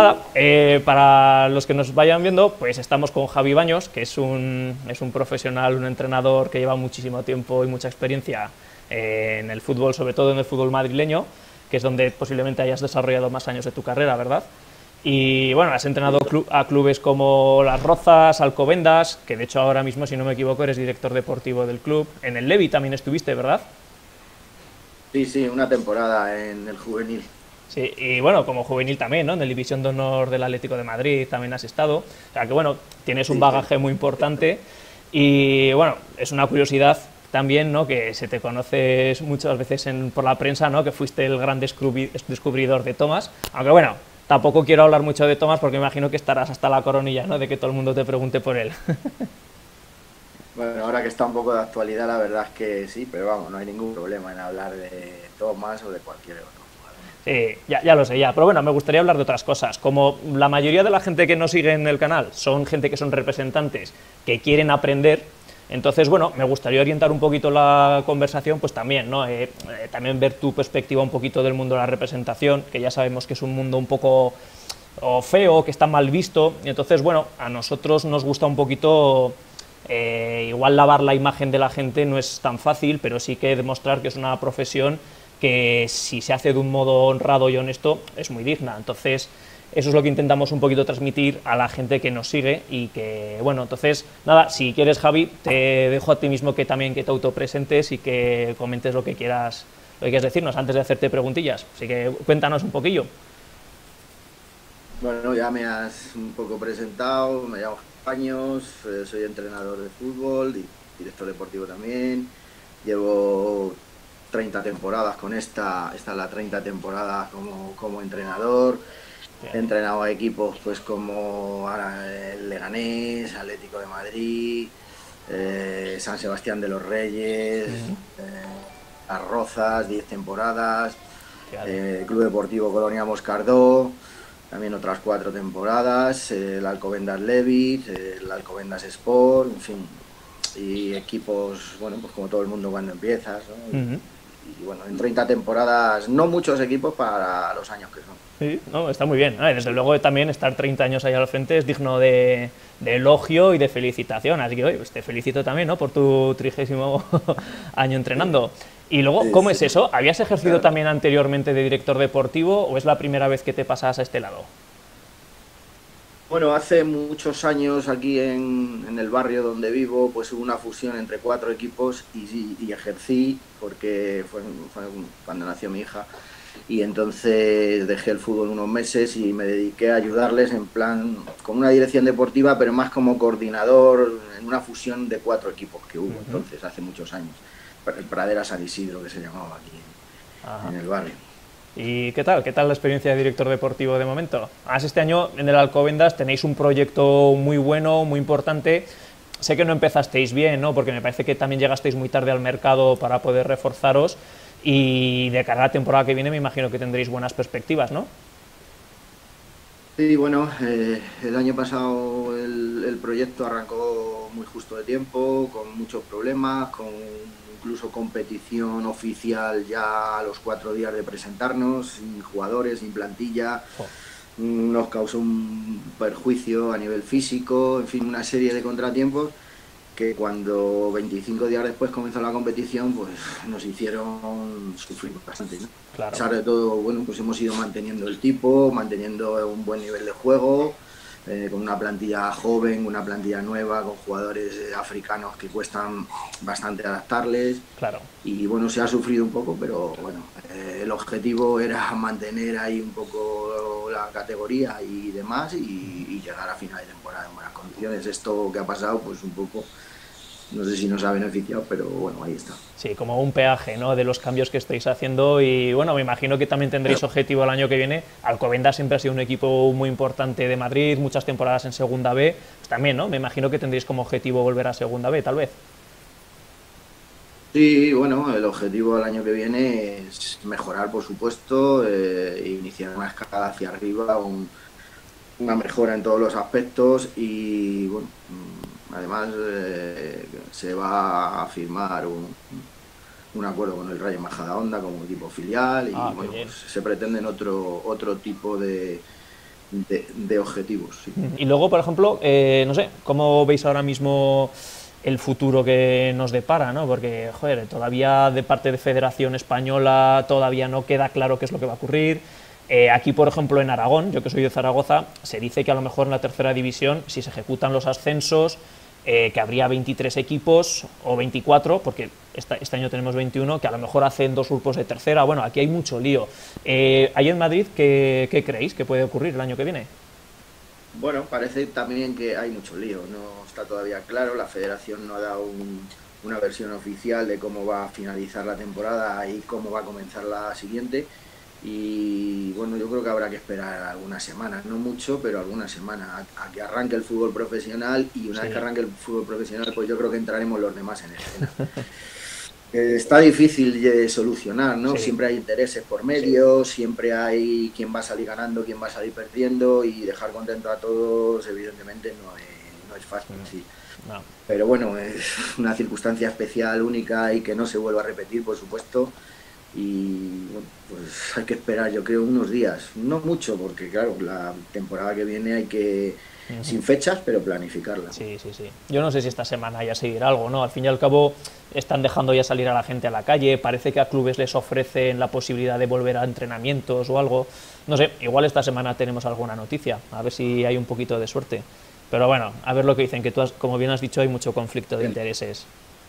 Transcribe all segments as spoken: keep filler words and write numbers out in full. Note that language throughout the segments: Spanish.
nada, eh, para los que nos vayan viendo, pues estamos con Javi Baños, que es un, es un profesional, un entrenador que lleva muchísimo tiempo y mucha experiencia eh, en el fútbol, sobre todo en el fútbol madrileño, que es donde posiblemente hayas desarrollado más años de tu carrera, ¿verdad? Y bueno, has entrenado clu a clubes como Las Rozas, Alcobendas, que de hecho ahora mismo, si no me equivoco, eres director deportivo del club. En el Levi también estuviste, ¿verdad? Sí, sí, una temporada en el juvenil. Sí, y bueno, como juvenil también, ¿no? En la División de Honor del Atlético de Madrid también has estado. O sea que bueno, tienes un Sí, sí. bagaje muy importante y bueno, es una curiosidad también, ¿no? Que se te conoces muchas veces en, por la prensa, ¿no? Que fuiste el gran descubri descubridor de Thomas. Aunque bueno, tampoco quiero hablar mucho de Thomas porque me imagino que estarás hasta la coronilla, ¿no? De que todo el mundo te pregunte por él. Bueno, ahora que está un poco de actualidad, la verdad es que sí, pero vamos, no hay ningún problema en hablar de Thomas o de cualquier otro jugador. Sí, ya, ya lo sé, ya. Pero bueno, me gustaría hablar de otras cosas. Como la mayoría de la gente que nos sigue en el canal son gente que son representantes, que quieren aprender, entonces, bueno, me gustaría orientar un poquito la conversación, pues también, ¿no? Eh, eh, también ver tu perspectiva un poquito del mundo de la representación, que ya sabemos que es un mundo un poco o feo, que está mal visto. Y entonces, bueno, a nosotros nos gusta un poquito... Eh, igual lavar la imagen de la gente no es tan fácil, pero sí que demostrar que es una profesión que si se hace de un modo honrado y honesto es muy digna. Entonces eso es lo que intentamos un poquito transmitir a la gente que nos sigue y que, bueno, entonces, nada, si quieres, Javi, te dejo a ti mismo que también que te autopresentes y que comentes lo que quieras, lo que quieras decirnos antes de hacerte preguntillas. Así que cuéntanos un poquillo. Bueno, ya me has un poco presentado, me llamo Años, eh, soy entrenador de fútbol, di director deportivo también, llevo treinta temporadas con esta, esta es la treinta temporada como, como entrenador. He entrenado a equipos pues como ahora el Leganés, Atlético de Madrid, eh, San Sebastián de los Reyes, eh, Las Rozas, diez temporadas, eh, Club Deportivo Colonia Moscardó, también otras cuatro temporadas, eh, el Alcobendas Levi's, eh, el Alcobendas Sport, en fin, y equipos, bueno, pues como todo el mundo cuando empiezas, ¿no? Uh y, -huh. y bueno, en treinta temporadas, no muchos equipos para los años que son. Sí, no, está muy bien. Ah, desde luego también estar treinta años ahí al frente es digno de, de elogio y de felicitación. Así que, oye, pues te felicito también, ¿no? Por tu trigésimo año entrenando. Y luego, Sí, ¿cómo sí, es eso? ¿Habías ejercido claro. también anteriormente de director deportivo o es la primera vez que te pasas a este lado? Bueno, hace muchos años aquí en, en el barrio donde vivo, pues hubo una fusión entre cuatro equipos y, y ejercí, porque fue, fue cuando nació mi hija, y entonces dejé el fútbol unos meses y me dediqué a ayudarles en plan, con una dirección deportiva, pero más como coordinador en una fusión de cuatro equipos que hubo, uh-huh. Entonces, hace muchos años, el Pradera San Isidro, que se llamaba aquí en, en el barrio. ¿Y qué tal? ¿Qué tal la experiencia de director deportivo de momento? Además, este año en el Alcobendas tenéis un proyecto muy bueno, muy importante. Sé que no empezasteis bien, ¿no? Porque me parece que también llegasteis muy tarde al mercado para poder reforzaros y de cara a la temporada que viene me imagino que tendréis buenas perspectivas, ¿no? Sí, bueno, eh, el año pasado el, el proyecto arrancó muy justo de tiempo, con muchos problemas, con incluso competición oficial ya a los cuatro días de presentarnos, sin jugadores, sin plantilla. Oh. Nos causó un perjuicio a nivel físico, en fin, una serie de contratiempos que cuando veinticinco días después comenzó la competición, pues nos hicieron sufrir bastante, ¿no? Claro. A pesar de todo, bueno, pues hemos ido manteniendo el tipo, manteniendo un buen nivel de juego, eh, con una plantilla joven, una plantilla nueva, con jugadores eh, africanos que cuestan bastante adaptarles. Claro. Y bueno, se ha sufrido un poco, pero bueno, eh, el objetivo era mantener ahí un poco la categoría y demás y, y llegar a final de temporada en buenas condiciones. Esto que ha pasado, pues un poco... No sé si nos ha beneficiado, pero bueno, ahí está. Sí, como un peaje, ¿no? De los cambios que estáis haciendo y bueno, me imagino que también tendréis objetivo el año que viene. Alcobendas siempre ha sido un equipo muy importante de Madrid, muchas temporadas en Segunda B, pues también, ¿no? Me imagino que tendréis como objetivo volver a Segunda B, tal vez. Sí, bueno, el objetivo el año que viene es mejorar, por supuesto, eh, iniciar una escalada hacia arriba, un, una mejora en todos los aspectos y bueno, además eh, se va a firmar un, un acuerdo con el Rayo Majadahonda como equipo filial y ah, bueno, pues se pretenden otro, otro tipo de, de, de objetivos. Sí. Y luego, por ejemplo, eh, no sé, ¿cómo veis ahora mismo el futuro que nos depara, ¿no? Porque, joder, todavía de parte de Federación Española todavía no queda claro qué es lo que va a ocurrir. Eh, aquí, por ejemplo, en Aragón, yo que soy de Zaragoza, se dice que a lo mejor en la tercera división, si se ejecutan los ascensos, eh, que habría veintitrés equipos o veinticuatro, porque esta, este año tenemos veintiuno, que a lo mejor hacen dos grupos de tercera. Bueno, aquí hay mucho lío. Eh, ahí en Madrid, ¿qué, qué creéis que puede ocurrir el año que viene? Bueno, parece también que hay mucho lío, no está todavía claro, la federación no ha dado un, una versión oficial de cómo va a finalizar la temporada y cómo va a comenzar la siguiente. Y bueno, yo creo que habrá que esperar algunas semanas, no mucho, pero algunas semanas a, a que arranque el fútbol profesional, y una sí. vez que arranque el fútbol profesional, pues yo creo que entraremos los demás en escena. eh, está difícil de solucionar, ¿no? Sí. Siempre hay intereses por medio, sí. siempre hay quién va a salir ganando, quién va a salir perdiendo, y dejar contento a todos, evidentemente, no es, no es fácil. No. Sí. No. Pero bueno, es una circunstancia especial, única, y que no se vuelva a repetir, por supuesto. Y bueno, pues hay que esperar, yo creo, unos días, no mucho, porque claro, la temporada que viene hay que, uh-huh. sin fechas, pero planificarla. Sí, sí, sí. Yo no sé si esta semana ya seguirá algo, ¿no? Al fin y al cabo están dejando ya salir a la gente a la calle, parece que a clubes les ofrecen la posibilidad de volver a entrenamientos o algo. No sé, igual esta semana tenemos alguna noticia, a ver si hay un poquito de suerte. Pero bueno, a ver lo que dicen, que tú, has, como bien has dicho, hay mucho conflicto de sí. intereses.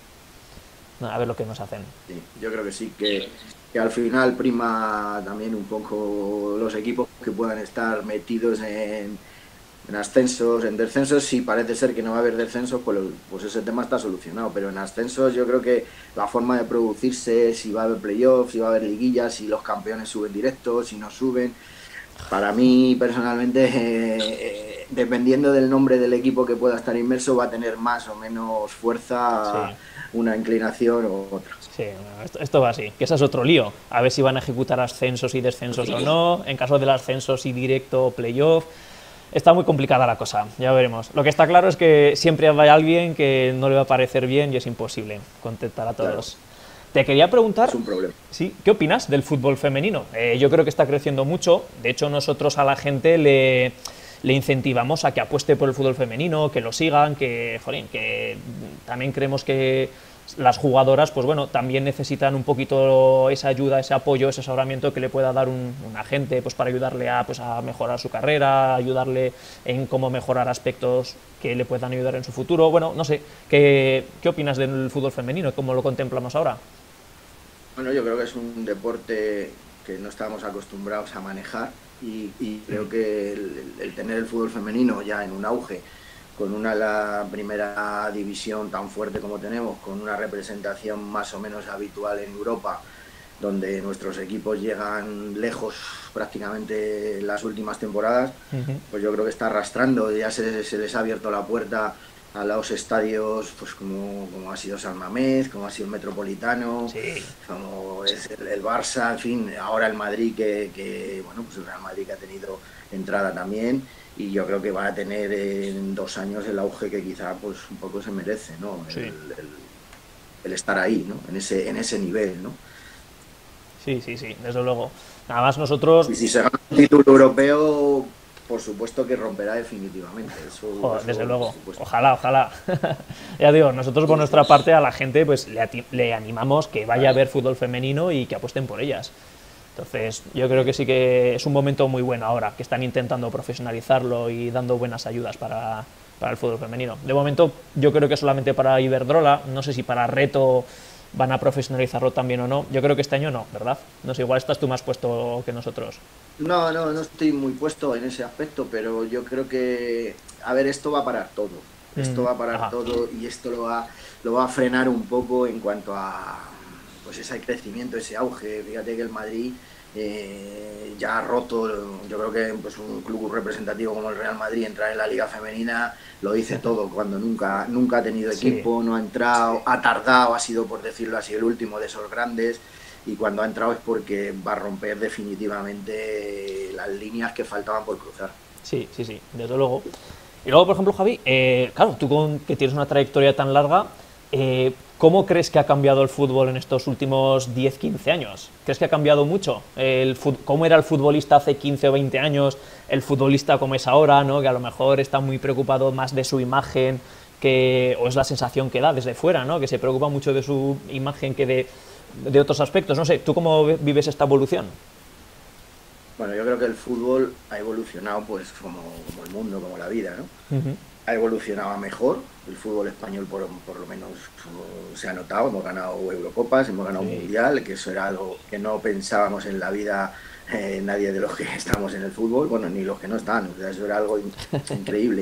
A ver lo que nos hacen. Sí, yo creo que sí, que, que al final prima también un poco los equipos que puedan estar metidos en, en ascensos, en descensos. Si parece ser que no va a haber descensos, pues, pues ese tema está solucionado, pero en ascensos yo creo que la forma de producirse, si va a haber playoffs, si va a haber liguillas, si los campeones suben directos, si no suben, para mí personalmente, eh, eh, dependiendo del nombre del equipo que pueda estar inmerso, va a tener más o menos fuerza. Sí. Una inclinación u otra. Sí, esto, esto va así, que ese es otro lío. A ver si van a ejecutar ascensos y descensos sí. o no, en caso del ascenso si directo o playoff. Está muy complicada la cosa, ya veremos. Lo que está claro es que siempre hay alguien que no le va a parecer bien y es imposible contentar a todos. Claro. Te quería preguntar, es un problema. ¿Sí? ¿Qué opinas del fútbol femenino? Eh, yo creo que está creciendo mucho, de hecho nosotros a la gente le... le incentivamos a que apueste por el fútbol femenino, que lo sigan, que, jolín, que también creemos que las jugadoras, pues bueno, también necesitan un poquito esa ayuda, ese apoyo, ese asesoramiento que le pueda dar un, un agente, pues para ayudarle a, pues a mejorar su carrera, ayudarle en cómo mejorar aspectos que le puedan ayudar en su futuro. Bueno, no sé, ¿qué, qué opinas del fútbol femenino? ¿Cómo lo contemplamos ahora? Bueno, yo creo que es un deporte que no estábamos acostumbrados a manejar. Y, y creo que el, el tener el fútbol femenino ya en un auge, con una la primera división tan fuerte como tenemos, con una representación más o menos habitual en Europa, donde nuestros equipos llegan lejos prácticamente las últimas temporadas, uh-huh. pues yo creo que está arrastrando, ya se, se les ha abierto la puerta a los estadios, pues como, como ha sido San Mamés, como ha sido el Metropolitano, sí. como es el, el Barça, en fin, ahora el Madrid, que, que bueno, pues el Real Madrid que ha tenido entrada también, y yo creo que va a tener en dos años el auge que quizá pues un poco se merece, ¿no? Sí. El, el, el estar ahí, ¿no? En ese, en ese nivel, ¿no? Sí, sí, sí, desde luego. Nada más nosotros... Y si se gana un título europeo, por supuesto que romperá definitivamente. Eso, Joder, eso, desde luego. Ojalá, ojalá. Ya digo, nosotros por nuestra parte a la gente pues le, le animamos que vaya a ver fútbol femenino y que apuesten por ellas. Entonces, yo creo que sí que es un momento muy bueno ahora, que están intentando profesionalizarlo y dando buenas ayudas para, para el fútbol femenino. De momento, yo creo que solamente para Iberdrola, no sé si para Reto van a profesionalizarlo también o no. Yo creo que este año no, ¿verdad? No sé, igual estás tú más puesto que nosotros. No, no, no estoy muy puesto en ese aspecto, pero yo creo que, a ver, esto va a parar todo. Esto mm, va a parar ajá. todo y esto lo va, lo va a frenar un poco en cuanto a pues ese crecimiento, ese auge. Fíjate que el Madrid eh, ya ha roto, yo creo que pues, un club representativo como el Real Madrid entrar en la Liga Femenina lo dice todo, cuando nunca, nunca ha tenido equipo, sí. no ha entrado, ha tardado, ha sido, por decirlo así, el último de esos grandes. Y cuando ha entrado es porque va a romper definitivamente las líneas que faltaban por cruzar. Sí, sí, sí, desde luego. Y luego, por ejemplo, Javi, eh, claro, tú con, que tienes una trayectoria tan larga, Eh, ¿Cómo crees que ha cambiado el fútbol en estos últimos diez quince años? ¿Crees que ha cambiado mucho? El ¿Cómo era el futbolista hace quince o veinte años? El futbolista como es ahora, ¿no? Que a lo mejor está muy preocupado más de su imagen, que, o es la sensación que da desde fuera, ¿no? Que se preocupa mucho de su imagen que de, de otros aspectos. No sé, ¿tú cómo vives esta evolución? Bueno, yo creo que el fútbol ha evolucionado pues como, como el mundo, como la vida, ¿no? Uh-huh. Ha evolucionado a mejor, el fútbol español por, por lo menos se ha notado, hemos ganado Eurocopas, hemos ganado sí. un Mundial, que eso era algo que no pensábamos en la vida eh, nadie de los que estamos en el fútbol, bueno, ni los que no están, o sea, eso era algo in increíble.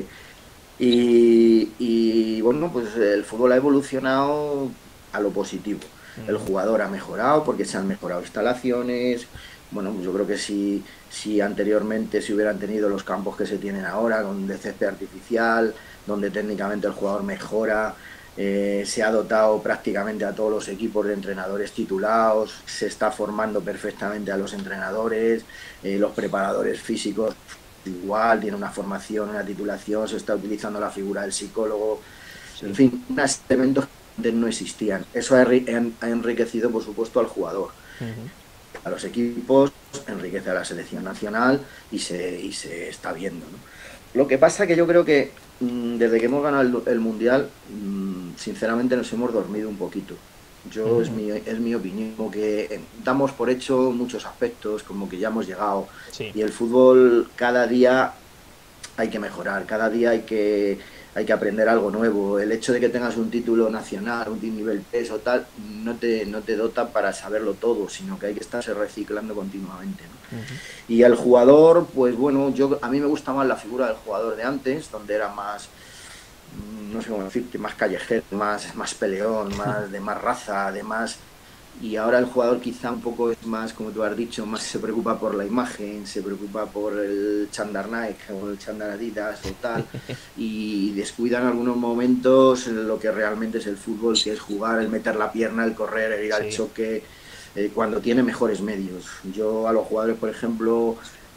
Y, y bueno, pues el fútbol ha evolucionado a lo positivo. El jugador ha mejorado porque se han mejorado instalaciones. Bueno, yo creo que si, si anteriormente se hubieran tenido los campos que se tienen ahora, con de césped artificial, donde técnicamente el jugador mejora, eh, se ha dotado prácticamente a todos los equipos de entrenadores titulados, se está formando perfectamente a los entrenadores, eh, los preparadores físicos igual, tiene una formación, una titulación, se está utilizando la figura del psicólogo, sí. En fin, unos elementos que no existían. Eso ha enriquecido, por supuesto, al jugador. Uh-huh. A los equipos, enriquece a la selección nacional y se, y se está viendo, ¿no? Lo que pasa que yo creo que mmm, desde que hemos ganado el, el Mundial, mmm, sinceramente nos hemos dormido un poquito. Yo uh-huh. es, mi, es mi opinión, como que damos por hecho muchos aspectos, como que ya hemos llegado. Sí. Y el fútbol cada día hay que mejorar, cada día hay que, hay que aprender algo nuevo. El hecho de que tengas un título nacional, un nivel peso o tal, no te, no te dota para saberlo todo, sino que hay que estarse reciclando continuamente, ¿no? Uh-huh. Y el jugador, pues bueno, yo a mí me gusta más la figura del jugador de antes, donde era más, no sé cómo decirte, más callejero, más, más peleón, más de más raza, de más... Y ahora el jugador quizá un poco es más, como tú has dicho, más se preocupa por la imagen, se preocupa por el chándal Nike o el chándal Adidas o tal, y descuida en algunos momentos lo que realmente es el fútbol, que es jugar, el meter la pierna, el correr, el ir sí. al choque, eh, cuando tiene mejores medios. Yo a los jugadores, por ejemplo,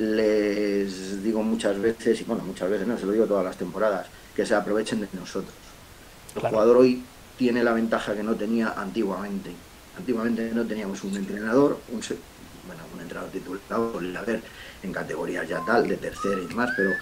les digo muchas veces, y bueno, muchas veces no, se lo digo todas las temporadas, que se aprovechen de nosotros. El claro. jugador hoy tiene la ventaja que no tenía antiguamente. Antiguamente no teníamos un entrenador, un, bueno, un entrenador titulado, a ver, en categorías ya tal, de tercera y demás, pero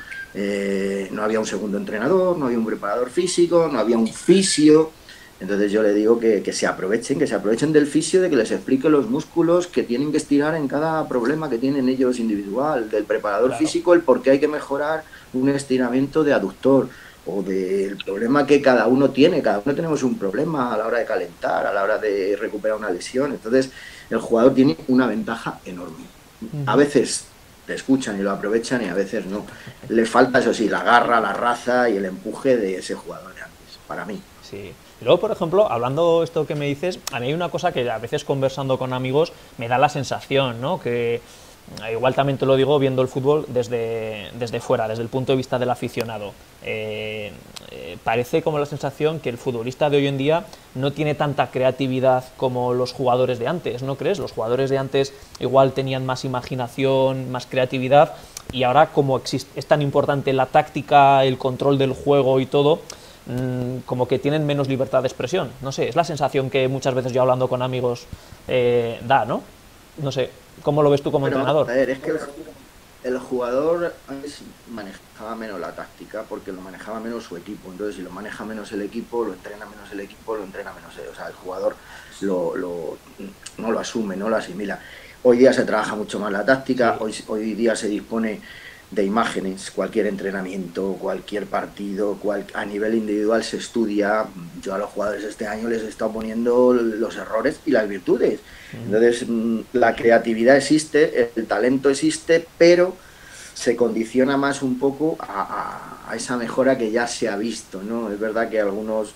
eh, no había un segundo entrenador, no había un preparador físico, no había un fisio. Entonces yo le digo que, que se aprovechen, que se aprovechen del fisio, de que les explique los músculos que tienen que estirar en cada problema que tienen ellos individual, del preparador claro. físico, el por qué hay que mejorar un estiramiento de aductor, o del problema que cada uno tiene. Cada uno tenemos un problema a la hora de calentar, a la hora de recuperar una lesión. Entonces el jugador tiene una ventaja enorme. Uh-huh. A veces te escuchan y lo aprovechan y a veces no. Le falta, eso sí, la garra, la raza y el empuje de ese jugador de antes, para mí. Sí. Y luego, por ejemplo, hablando esto que me dices, a mí hay una cosa que a veces conversando con amigos me da la sensación, ¿no? Que igual también te lo digo viendo el fútbol desde, desde fuera, desde el punto de vista del aficionado. Eh, eh, parece como la sensación que el futbolista de hoy en día no tiene tanta creatividad como los jugadores de antes, ¿no crees? Los jugadores de antes igual tenían más imaginación, más creatividad, y ahora como existe, es tan importante la táctica, el control del juego y todo, mmm, como que tienen menos libertad de expresión. No sé, es la sensación que muchas veces yo hablando con amigos eh, da, ¿no? No sé, ¿cómo lo ves tú como Pero, entrenador? A ver, es que el, el jugador antes manejaba menos la táctica porque lo manejaba menos su equipo. Entonces, si lo maneja menos el equipo, lo entrena menos el equipo, lo entrena menos él. O sea, el jugador lo, lo, no lo asume, no lo asimila. Hoy día se trabaja mucho más la táctica, sí. hoy, hoy día se dispone de imágenes, cualquier entrenamiento, cualquier partido, cual, a nivel individual se estudia. Yo a los jugadores este año les he estado poniendo los errores y las virtudes. Entonces la creatividad existe, el talento existe, pero se condiciona más un poco a, a, a esa mejora que ya se ha visto, ¿no? Es verdad que algunos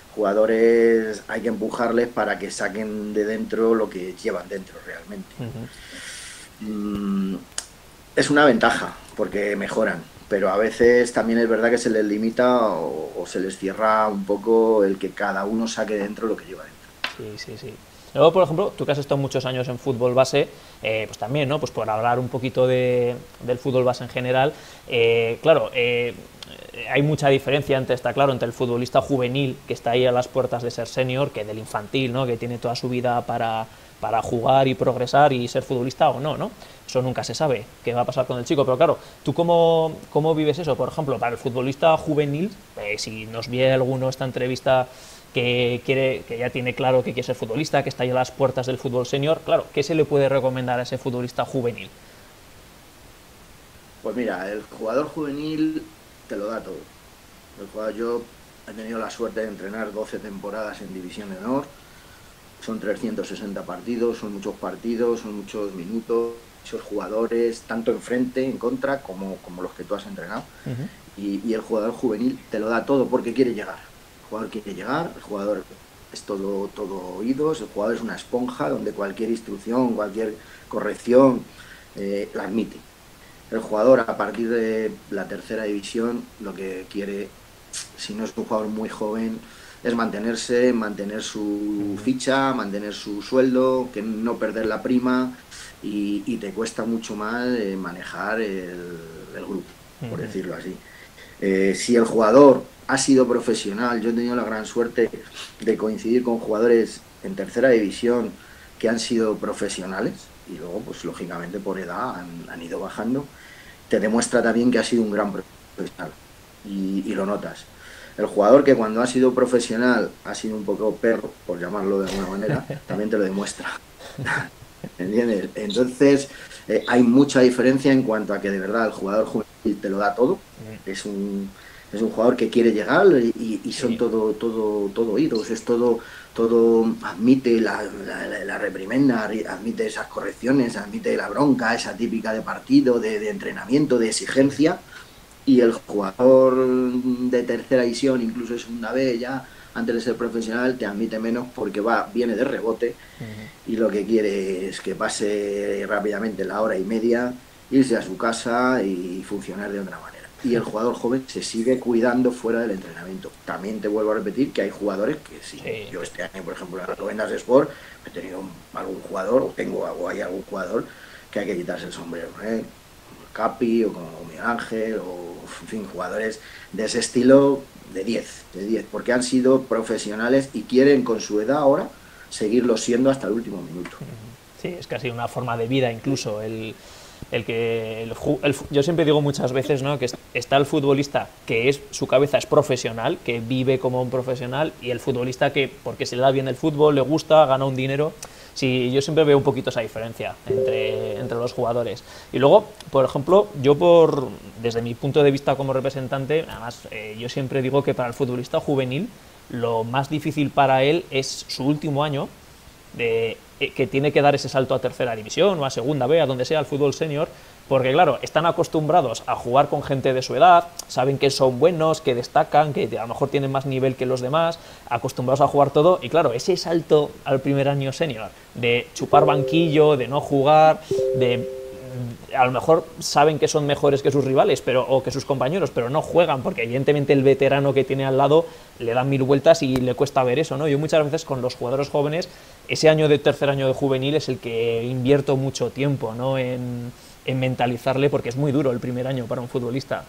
jugadores hay que empujarles para que saquen de dentro lo que llevan dentro realmente. Uh-huh. mm, es una ventaja porque mejoran, pero a veces también es verdad que se les limita o, o se les cierra un poco el que cada uno saque dentro lo que lleva dentro. Sí, sí, sí. Luego, por ejemplo, tú que has estado muchos años en fútbol base, eh, pues también, ¿no? Pues por hablar un poquito de, del fútbol base en general, eh, claro, eh, hay mucha diferencia entre, está claro, entre el futbolista juvenil que está ahí a las puertas de ser senior que del infantil, ¿no? Que tiene toda su vida para, para jugar y progresar y ser futbolista o no, ¿no? Eso nunca se sabe qué va a pasar con el chico, pero claro, ¿tú cómo, cómo vives eso? Por ejemplo, para el futbolista juvenil, eh, si nos ve alguno esta entrevista que quiere, que ya tiene claro que quiere ser futbolista, que está ahí a las puertas del fútbol senior, claro, ¿qué se le puede recomendar a ese futbolista juvenil? Pues mira, el jugador juvenil te lo da todo. El jugador, yo he tenido la suerte de entrenar doce temporadas en División de Honor, son trescientos sesenta partidos, son muchos partidos, son muchos minutos, muchos jugadores, tanto enfrente, en contra, como, como los que tú has entrenado. Uh-huh. y, y el jugador juvenil te lo da todo porque quiere llegar. El jugador quiere llegar, el jugador es todo, todo oídos, el jugador es una esponja donde cualquier instrucción, cualquier corrección eh, la admite. El jugador a partir de la tercera división lo que quiere, si no es un jugador muy joven, es mantenerse, mantener su ficha, mantener su sueldo, que no perder la prima y, y te cuesta mucho más eh, manejar el, el grupo, por decirlo así. Eh, si el jugador ha sido profesional, yo he tenido la gran suerte de coincidir con jugadores en tercera división que han sido profesionales y luego, pues lógicamente por edad han, han ido bajando, te demuestra también que ha sido un gran profesional y, y lo notas. El jugador que cuando ha sido profesional ha sido un poco perro, por llamarlo de alguna manera, también te lo demuestra. ¿Entiendes? Entonces, eh, hay mucha diferencia en cuanto a que de verdad el jugador juvenil te lo da todo. Es un, es un jugador que quiere llegar y, y son todo, todo, todo oídos, es todo, todo admite la, la, la reprimenda, admite esas correcciones, admite la bronca, esa típica de partido, de, de entrenamiento, de exigencia. Y el jugador de tercera división, incluso de segunda B, ya antes de ser profesional, te admite menos porque va viene de rebote uh-huh. y lo que quiere es que pase rápidamente la hora y media, irse a su casa y funcionar de otra manera. Y el jugador joven se sigue cuidando fuera del entrenamiento. También te vuelvo a repetir que hay jugadores que sí, sí. Yo este año, por ejemplo, en Alcobendas Sport he tenido algún jugador, o tengo o hay algún jugador que hay que quitarse el sombrero, ¿eh? Capi o como Miguel Ángel o en fin, jugadores de ese estilo de diez, de diez, porque han sido profesionales y quieren con su edad ahora seguirlo siendo hasta el último minuto. Sí, es casi una forma de vida incluso el, el que el, el, yo siempre digo muchas veces, ¿no?, que está el futbolista que es su cabeza es profesional, que vive como un profesional, y el futbolista que porque se le da bien el fútbol, le gusta, gana un dinero. Sí, yo siempre veo un poquito esa diferencia entre, entre los jugadores. Y luego, por ejemplo, yo por desde mi punto de vista como representante, además eh, yo siempre digo que para el futbolista juvenil lo más difícil para él es su último año, de, eh, que tiene que dar ese salto a tercera división o a segunda B, a donde sea, al fútbol senior, porque claro, están acostumbrados a jugar con gente de su edad, saben que son buenos, que destacan, que a lo mejor tienen más nivel que los demás, acostumbrados a jugar todo, y claro, ese salto al primer año senior, de chupar banquillo, de no jugar, de a lo mejor saben que son mejores que sus rivales pero, o que sus compañeros, pero no juegan, porque evidentemente el veterano que tiene al lado le da mil vueltas y le cuesta ver eso, ¿no? Yo muchas veces con los jugadores jóvenes, ese año de tercer año de juvenil es el que invierto mucho tiempo, ¿no?, en, en mentalizarle, porque es muy duro el primer año para un futbolista.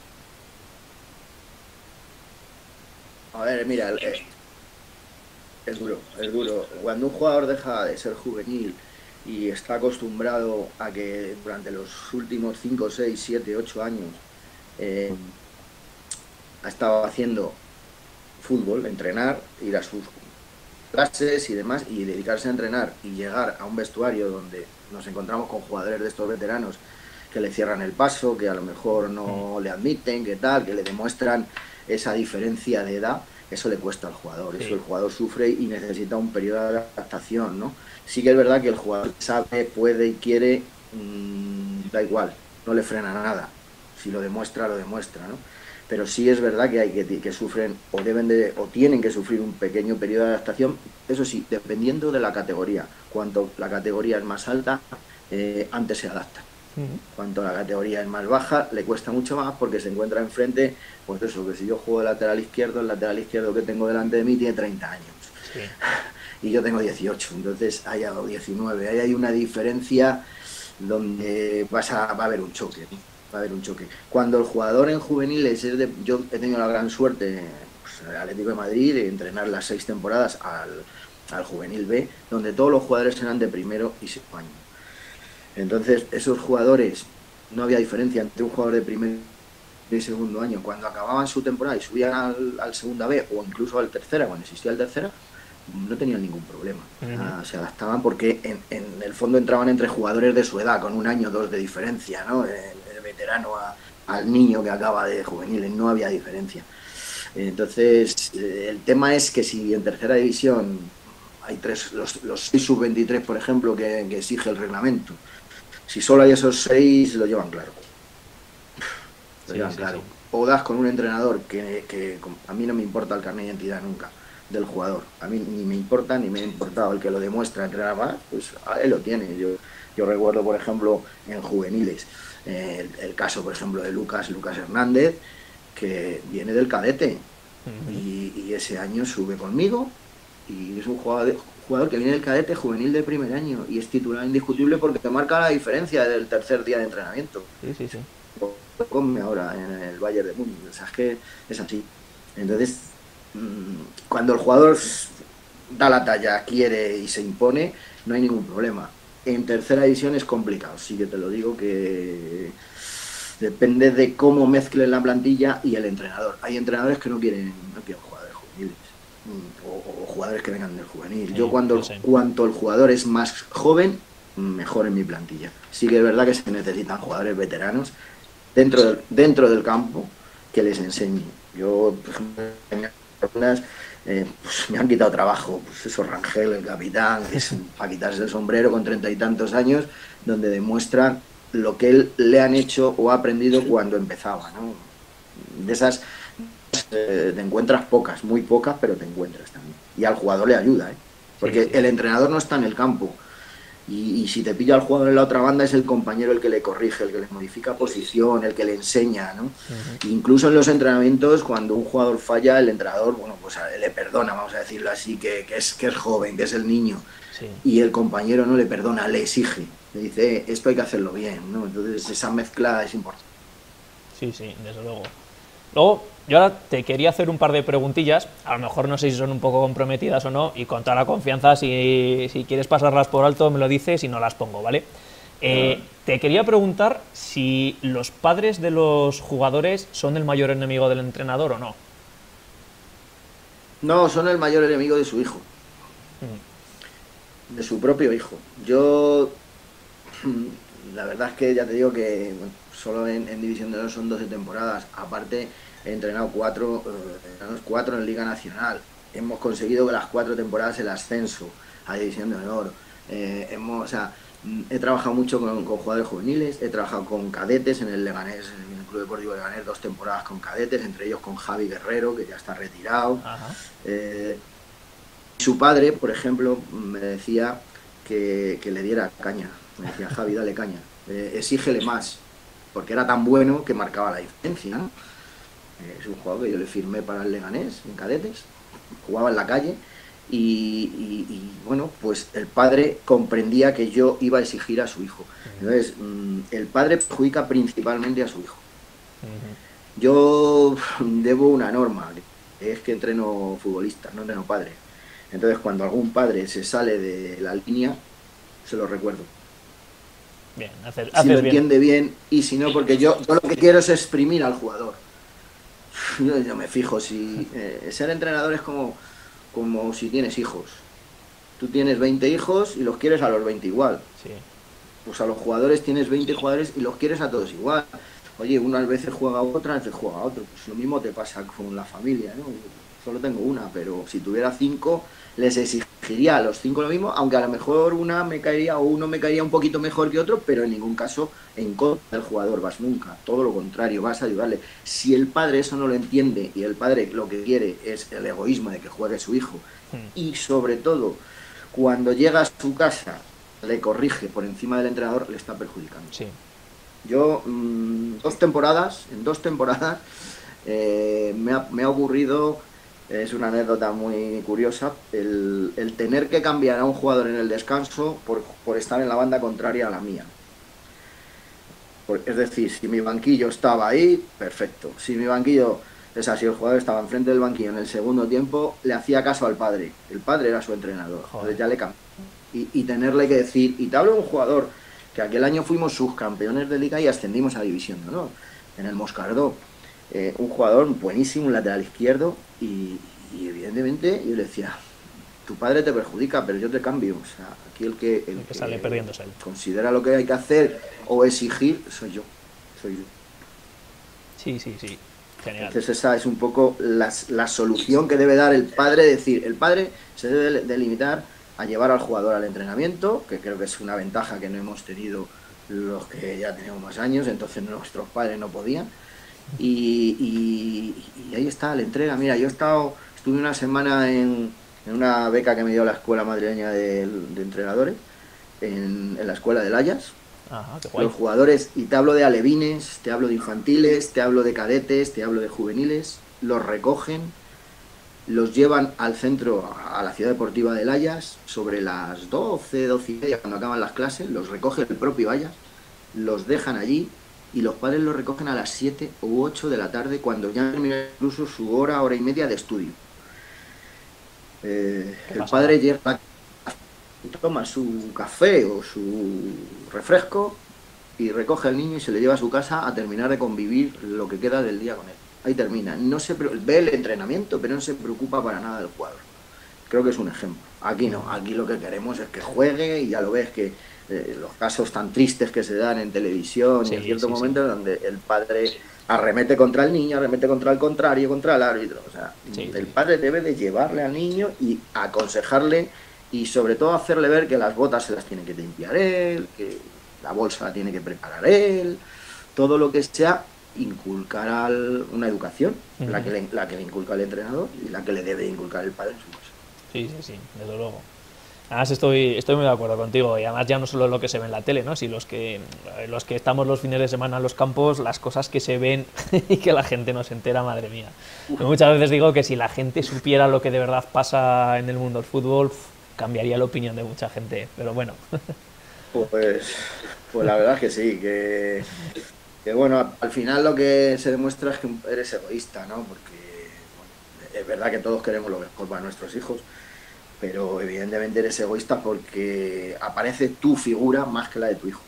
A ver, mira, eh, es duro, es duro. Cuando un jugador deja de ser juvenil y está acostumbrado a que durante los últimos cinco, seis, siete, ocho años eh, ha estado haciendo fútbol, entrenar, ir a sus clases y demás, y dedicarse a entrenar y llegar a un vestuario donde nos encontramos con jugadores de estos veteranos que le cierran el paso, que a lo mejor no le admiten, que tal, que le demuestran esa diferencia de edad, eso le cuesta al jugador, sí. Eso el jugador sufre y necesita un periodo de adaptación, ¿no? Sí que es verdad que el jugador sabe, puede y quiere, mmm, da igual, no le frena nada, si lo demuestra, lo demuestra, ¿no? Pero sí es verdad que hay que, que sufren o deben de o tienen que sufrir un pequeño periodo de adaptación, eso sí, dependiendo de la categoría. Cuanto la categoría es más alta, eh, antes se adapta. Uh-huh. Cuanto la categoría es más baja, le cuesta mucho más porque se encuentra enfrente, pues eso, que si yo juego de lateral izquierdo, el lateral izquierdo que tengo delante de mí tiene treinta años. Sí. Y yo tengo dieciocho, entonces hay diecinueve, ahí hay una diferencia donde vas a, va a haber un choque, ¿no? va a haber un choque. Cuando el jugador en juveniles es de, yo he tenido la gran suerte, pues, en el Atlético de Madrid, de entrenar las seis temporadas al, al juvenil B, donde todos los jugadores eran de primero y segundo año. Entonces, esos jugadores, no había diferencia entre un jugador de primer y segundo año. Cuando acababan su temporada y subían al, al segunda B o incluso al tercera, cuando existía el tercera, no tenían ningún problema. Uh-huh. Se adaptaban porque en, en el fondo entraban entre jugadores de su edad, con un año o dos de diferencia, ¿no? El, el veterano a, al niño que acaba de juveniles, no había diferencia. Entonces, el tema es que si en tercera división hay tres, los, los seis sub veintitrés, por ejemplo, que, que exige el reglamento, si solo hay esos seis, lo llevan claro. Lo sí, llevan sí, claro. Sí. O das con un entrenador que, que a mí no me importa el carnet de identidad nunca del jugador. A mí ni me importa ni me ha importado el que lo demuestra entrenar más, pues él lo tiene. Yo, yo recuerdo, por ejemplo, en juveniles, eh, el, el caso, por ejemplo, de Lucas, Lucas Hernández, que viene del cadete uh-huh. y, y ese año sube conmigo y es un jugador, de, jugador que viene del cadete juvenil de primer año y es titular indiscutible porque te marca la diferencia del tercer día de entrenamiento. Sí, sí, sí. Come ahora en el Bayern de Múnich, o sea, es que es así. Entonces, cuando el jugador da la talla, quiere y se impone, no hay ningún problema. En tercera división es complicado, sí que te lo digo, que depende de cómo mezclen la plantilla y el entrenador. Hay entrenadores que no quieren, no quieren jugadores juveniles o, o jugadores que vengan del juvenil. Sí, yo cuando sí. cuanto el jugador es más joven, mejor en mi plantilla. Sí que es verdad que se necesitan jugadores veteranos dentro del, dentro del campo que les enseñen. Yo, por ejemplo, Eh, pues me han quitado trabajo, pues eso, Rangel, el capitán, que es para quitarse el sombrero con treinta y tantos años, donde demuestra lo que él le han hecho o ha aprendido cuando empezaba, ¿no? De esas eh, te encuentras pocas, muy pocas, pero te encuentras también. Y al jugador le ayuda, ¿eh? Porque sí, sí. el entrenador no está en el campo. Y, y si te pilla al jugador en la otra banda es el compañero el que le corrige, el que le modifica posición, el que le enseña, ¿no? Uh-huh. Incluso en los entrenamientos, cuando un jugador falla, el entrenador, bueno, pues le perdona, vamos a decirlo así, que, que, es, que es joven, que es el niño. Sí. Y el compañero no le perdona, le exige. Le dice, eh, esto hay que hacerlo bien, ¿no? Entonces esa mezcla es importante. Sí, sí, desde luego. Luego, yo ahora te quería hacer un par de preguntillas, a lo mejor no sé si son un poco comprometidas o no, y con toda la confianza, si, si quieres pasarlas por alto, me lo dices y no las pongo, ¿vale? Eh, uh-huh. Te quería preguntar si los padres de los jugadores son el mayor enemigo del entrenador o no. No, son el mayor enemigo de su hijo. Uh-huh. De su propio hijo. Yo, la verdad es que ya te digo que bueno, solo en, en División de Honor son doce temporadas, aparte he entrenado cuatro, eh, cuatro en Liga Nacional, hemos conseguido que las cuatro temporadas el ascenso a División de Honor, eh, hemos, o sea, he trabajado mucho con, con jugadores juveniles, he trabajado con cadetes en el Leganés, en el Club Deportivo Leganés, dos temporadas con cadetes, entre ellos con Javi Guerrero, que ya está retirado. Eh, su padre, por ejemplo, me decía que, que le diera caña, me decía, Javi, dale caña, eh, exígele más, porque era tan bueno que marcaba la diferencia, ¿no? Eh, es un jugador que yo le firmé para el Leganés, en cadetes, jugaba en la calle, y, y, y bueno, pues el padre comprendía que yo iba a exigir a su hijo. Entonces, mmm, el padre perjudica principalmente a su hijo. Uh-huh. Yo debo una norma, que es que entreno futbolistas, no entreno padres. Entonces, cuando algún padre se sale de la línea, se lo recuerdo. Bien, haces, si haces lo bien. entiende bien, y si no, porque yo, yo lo que quiero es exprimir al jugador. Yo, yo me fijo, si eh, ser entrenador es como, como si tienes hijos. Tú tienes veinte hijos y los quieres a los veinte igual. Sí. Pues a los jugadores tienes veinte jugadores y los quieres a todos igual. Oye, unas veces juega a otra, otras veces juega a otro. Pues lo mismo te pasa con la familia, ¿no? Solo tengo una, pero si tuviera cinco, les exigiría a los cinco lo mismo, aunque a lo mejor una me caería o uno me caería un poquito mejor que otro, pero en ningún caso en contra del jugador vas nunca, todo lo contrario, vas a ayudarle. Si el padre eso no lo entiende y el padre lo que quiere es el egoísmo de que juegue su hijo, mm. y sobre todo cuando llega a su casa le corrige por encima del entrenador, le está perjudicando. Sí. Yo, mmm, dos temporadas, en dos temporadas eh, me, ha, me ha ocurrido... Es una anécdota muy curiosa, el, el tener que cambiar a un jugador en el descanso por, por estar en la banda contraria a la mía. Es decir, si mi banquillo estaba ahí, perfecto. Si mi banquillo, es así, el jugador estaba enfrente del banquillo en el segundo tiempo, le hacía caso al padre. El padre era su entrenador. Entonces ya le cambió. Y, y tenerle que decir, y te hablo de un jugador que aquel año fuimos subcampeones de liga y ascendimos a división de honor, en el Moscardó. Eh, un jugador buenísimo, un lateral izquierdo, y, y evidentemente yo le decía, tu padre te perjudica, pero yo te cambio. O sea, aquí el que, el El que que sale perdiéndose él. considera lo que hay que hacer o exigir, soy yo. Soy yo. Sí, sí, sí. Genial. Entonces esa es un poco la, la solución que debe dar el padre, decir, el padre se debe de limitar a llevar al jugador al entrenamiento, que creo que es una ventaja que no hemos tenido los que ya tenemos más años, entonces nuestros padres no podían. Y, y, y ahí está la entrega. Mira, yo he estado, estuve una semana en, en una beca que me dio la escuela madrileña de, de entrenadores, en, en la escuela de Layas. Ajá, qué guay. Los jugadores, y te hablo de alevines, te hablo de infantiles, te hablo de cadetes, te hablo de juveniles, los recogen, los llevan al centro, a la ciudad deportiva de Layas, sobre las doce, doce y media, cuando acaban las clases, los recoge el propio Layas, los dejan allí, y los padres los recogen a las siete u ocho de la tarde, cuando ya termina incluso su hora, hora y media de estudio. Eh, el padre llega, toma su café o su refresco y recoge al niño y se le lleva a su casa a terminar de convivir lo que queda del día con él. Ahí termina. No se ve el entrenamiento, pero no se preocupa para nada del jugador. Creo que es un ejemplo. Aquí no. Aquí lo que queremos es que juegue, y ya lo ves que eh, los casos tan tristes que se dan en televisión, sí, y en ciertos sí, momentos sí. donde el padre arremete contra el niño, arremete contra el contrario, contra el árbitro. O sea, sí, el padre debe de llevarle al niño y aconsejarle, y sobre todo hacerle ver que las botas se las tiene que limpiar él, que la bolsa la tiene que preparar él, todo lo que sea, inculcar al, una educación, uh-huh. la, que le, la que le inculca el entrenador y la que le debe inculcar el padre en su casa. Sí, sí, sí, desde luego. Además estoy, estoy muy de acuerdo contigo, y además ya no solo lo que se ve en la tele, ¿no? Si los que, los que estamos los fines de semana en los campos, las cosas que se ven y que la gente no se entera, madre mía. Yo muchas veces digo que si la gente supiera lo que de verdad pasa en el mundo del fútbol, cambiaría la opinión de mucha gente, pero bueno. Pues, pues la verdad es que sí, que, que bueno, al final lo que se demuestra es que eres egoísta, ¿no? Porque bueno, es verdad que todos queremos lo mejor para nuestros hijos, pero evidentemente eres egoísta porque aparece tu figura más que la de tu hijo.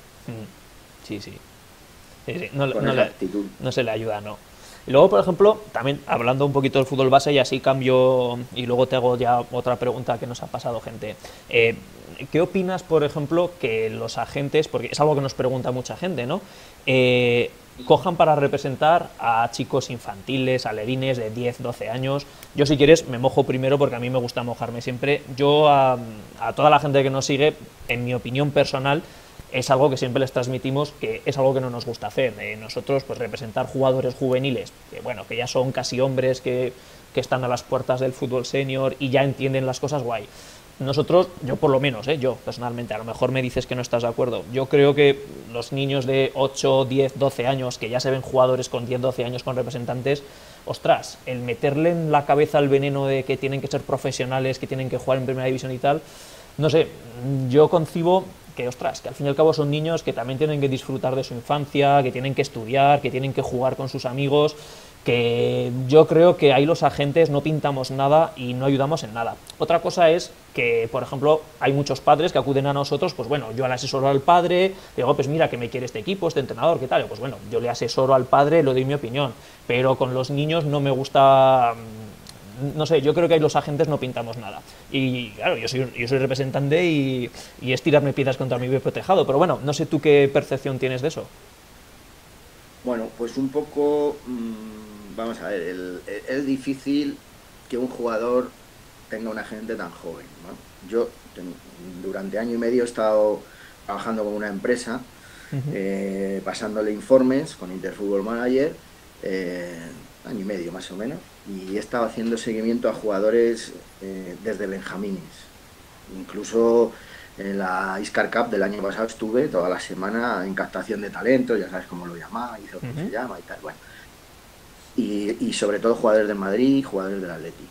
Sí, sí. sí, sí. No, no, le, no se le ayuda, no. Y luego, por ejemplo, también hablando un poquito del fútbol base, y así cambio, y luego te hago ya otra pregunta que nos ha pasado gente. Eh, ¿Qué opinas, por ejemplo, que los agentes, porque es algo que nos pregunta mucha gente, ¿no? Eh, cojan para representar a chicos infantiles, alevines de diez, doce años. Yo, si quieres, me mojo primero porque a mí me gusta mojarme siempre. Yo, a, a toda la gente que nos sigue, en mi opinión personal, es algo que siempre les transmitimos, que es algo que no nos gusta hacer. Eh, nosotros, pues representar jugadores juveniles, que bueno, que ya son casi hombres, que, que están a las puertas del fútbol senior y ya entienden las cosas, guay. Nosotros, yo por lo menos, ¿eh? yo personalmente, a lo mejor me dices que no estás de acuerdo, yo creo que los niños de ocho, diez, doce años, que ya se ven jugadores con diez, doce años con representantes, ostras, el meterle en la cabeza el veneno de que tienen que ser profesionales, que tienen que jugar en primera división y tal, no sé, yo concibo que, ostras, que al fin y al cabo son niños que también tienen que disfrutar de su infancia, que tienen que estudiar, que tienen que jugar con sus amigos, que yo creo que ahí los agentes no pintamos nada y no ayudamos en nada. Otra cosa es que, por ejemplo, hay muchos padres que acuden a nosotros, pues bueno, yo le asesoro al padre, digo, pues mira, que me quiere este equipo, este entrenador, ¿qué tal? Pues bueno, yo le asesoro al padre, le doy mi opinión, pero con los niños no me gusta, no sé, yo creo que ahí los agentes no pintamos nada. Y claro, yo soy, yo soy representante y, y es tirarme piedras contra mi bebé protejado, pero bueno, no sé tú qué percepción tienes de eso. Bueno, pues un poco... Mmm... Vamos a ver, el, el, es difícil que un jugador tenga un agente tan joven, ¿no? Yo ten, durante año y medio he estado trabajando con una empresa, uh-huh. eh, pasándole informes con Interfootball Manager, eh, año y medio más o menos, y he estado haciendo seguimiento a jugadores eh, desde benjamines. Incluso en la Iscar Cup del año pasado estuve toda la semana en captación de talentos, ya sabes cómo lo llamáis, o cómo uh-huh. se llama y tal, bueno. Y, y sobre todo jugadores del Madrid, jugadores del Atleti.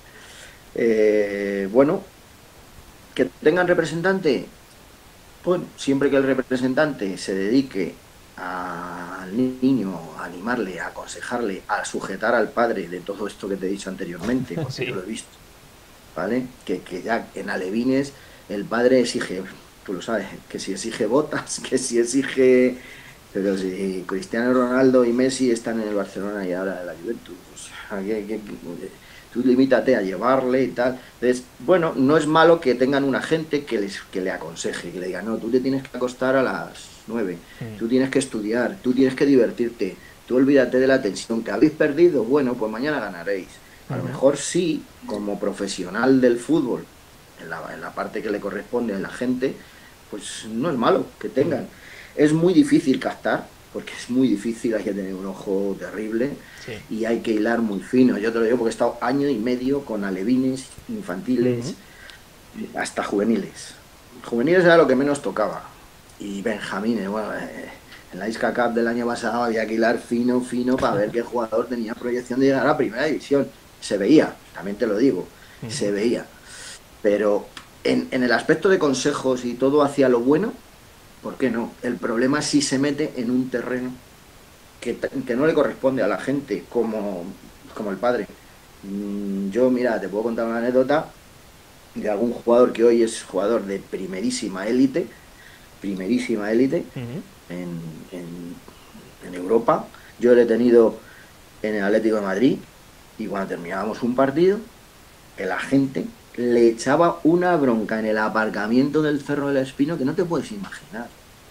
Eh, bueno, que tengan representante, pues siempre que el representante se dedique al al niño, a animarle, a aconsejarle, a sujetar al padre de todo esto que te he dicho anteriormente, porque Sí. yo lo he visto, ¿vale? Que, que ya en alevines el padre exige, tú lo sabes, que si exige botas, que si exige... Pero si Cristiano Ronaldo y Messi están en el Barcelona y ahora en la Juventus, o sea, que, que, que, tú limítate a llevarle y tal. Entonces, bueno, no es malo que tengan un agente que, les, que le aconseje, que le diga, no, tú te tienes que acostar a las nueve, Mm. tú tienes que estudiar, tú tienes que divertirte, tú olvídate de la tensión, que habéis perdido, bueno, pues mañana ganaréis. A lo Ujú. mejor sí, como profesional del fútbol, en la, en la parte que le corresponde a la gente, pues no es malo que tengan. Es muy difícil captar, porque es muy difícil, hay que tener un ojo terrible Sí. y hay que hilar muy fino. Yo te lo digo porque he estado año y medio con alevines, infantiles, Ujú. hasta juveniles. Juveniles era lo que menos tocaba. Y benjamines, bueno, eh, en la Isca Cup del año pasado había que hilar fino, fino para ver qué jugador tenía proyección de llegar a la primera división. Se veía, también te lo digo, Ujú. se veía. Pero en, en el aspecto de consejos y todo hacia lo bueno, ¿por qué no? El problema es si se mete en un terreno que, que no le corresponde a la gente como, como el padre. Mm, Yo, mira, te puedo contar una anécdota de algún jugador que hoy es jugador de primerísima élite, primerísima élite Ujú. en, en, en Europa. Yo lo he tenido en el Atlético de Madrid y cuando terminábamos un partido, la gente le echaba una bronca en el aparcamiento del Cerro del Espino que no te puedes imaginar.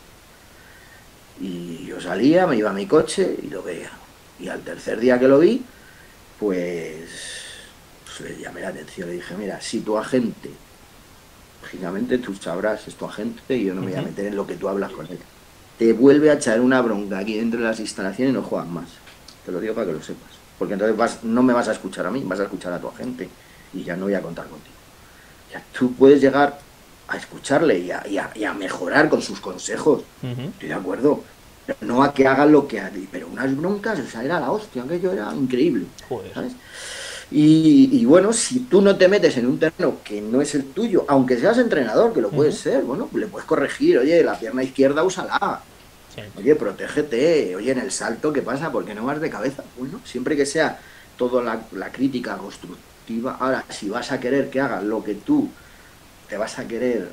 Y yo salía, me iba a mi coche y lo veía. Y al tercer día que lo vi, pues, pues le llamé la atención. Le dije, mira, si tu agente, lógicamente tú sabrás, es tu agente y yo no me voy a Ujú. meter en lo que tú hablas con él, te vuelve a echar una bronca aquí dentro de las instalaciones y no juegas más. Te lo digo para que lo sepas. Porque entonces vas, no me vas a escuchar a mí, vas a escuchar a tu agente y ya no voy a contar contigo. Ya, tú puedes llegar a escucharle y a, y a, y a mejorar con sus consejos. Ujú. Estoy de acuerdo. Pero no a que hagan lo que hagan. Pero unas broncas, o sea, era la hostia, aquello era increíble. Joder. ¿Sabes? Y, y bueno, si tú no te metes en un terreno que no es el tuyo, aunque seas entrenador, que lo puedes Ujú. ser, bueno, le puedes corregir, oye, la pierna izquierda úsala, Sí. oye, protégete, oye, en el salto, ¿qué pasa? ¿Por qué no vas de cabeza? Bueno, siempre que sea toda la, la crítica constructiva. Ahora, si vas a querer que haga lo que tú te vas a querer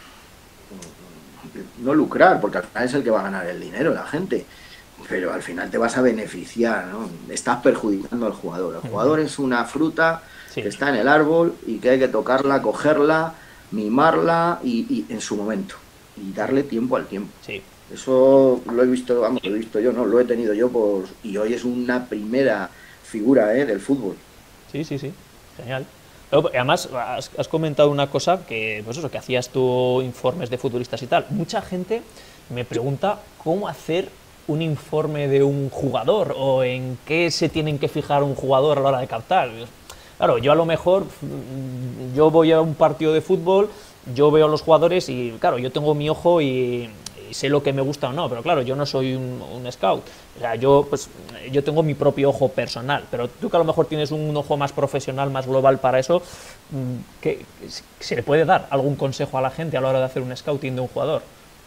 no lucrar, porque al final es el que va a ganar el dinero, la gente, pero al final te vas a beneficiar, ¿no? Estás perjudicando al jugador. El Ujú. jugador es una fruta que Sí. está en el árbol y que hay que tocarla, cogerla, mimarla y, y en su momento y darle tiempo al tiempo. Sí. Eso lo he visto, vamos, lo he visto yo, no, lo he tenido yo por y hoy es una primera figura, ¿eh?, del fútbol. Sí, sí, sí. Genial. Luego, además, has, has comentado una cosa que, pues eso, que hacías tú informes de futbolistas y tal. Mucha gente me pregunta cómo hacer un informe de un jugador o en qué se tienen que fijar un jugador a la hora de captar. Claro, yo a lo mejor, mm, yo voy a un partido de fútbol, yo veo a los jugadores y, claro, yo tengo mi ojo y, y sé lo que me gusta o no, pero claro, yo no soy un, un scout. O sea, yo, pues, yo tengo mi propio ojo personal, pero tú que a lo mejor tienes un ojo más profesional, más global para eso, ¿qué, ¿se le puede dar algún consejo a la gente a la hora de hacer un scouting de un jugador?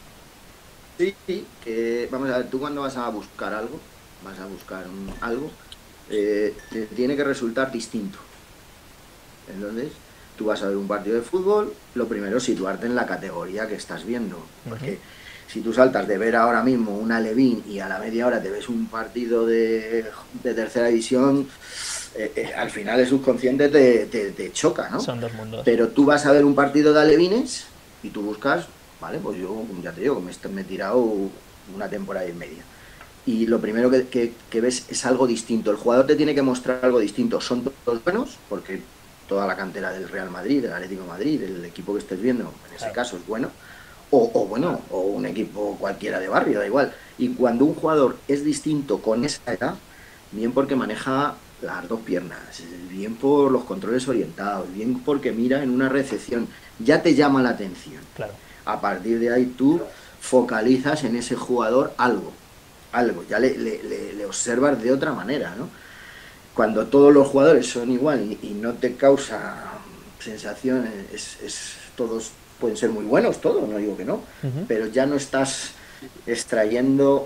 Sí, sí, que vamos a ver, tú cuando vas a buscar algo, vas a buscar un, algo, eh, te tiene que resultar distinto. Entonces, tú vas a ver un partido de fútbol, lo primero es situarte en la categoría que estás viendo, porque Uh-huh. si tú saltas de ver ahora mismo un Alevín y a la media hora te ves un partido de, de tercera división, eh, eh, al final el subconsciente te, te, te choca, ¿no? Son dos mundos. Pero tú vas a ver un partido de alevines y tú buscas, vale, pues yo ya te digo, me, me he tirado una temporada y media. Y lo primero que, que, que ves es algo distinto. El jugador te tiene que mostrar algo distinto. Son todos buenos, porque toda la cantera del Real Madrid, del Atlético de Madrid, el equipo que estés viendo, en ese Claro. caso es bueno. O, o bueno, o un equipo cualquiera de barrio, da igual. Y cuando un jugador es distinto con esa edad, bien porque maneja las dos piernas, bien por los controles orientados, bien porque mira en una recepción, ya te llama la atención. Claro. A partir de ahí tú focalizas en ese jugador algo, algo, ya le, le, le, le observas de otra manera, ¿no? Cuando todos los jugadores son igual y, y no te causa sensación, es, es, todos pueden ser muy buenos, todos, no digo que no, Uh-huh. pero ya no estás extrayendo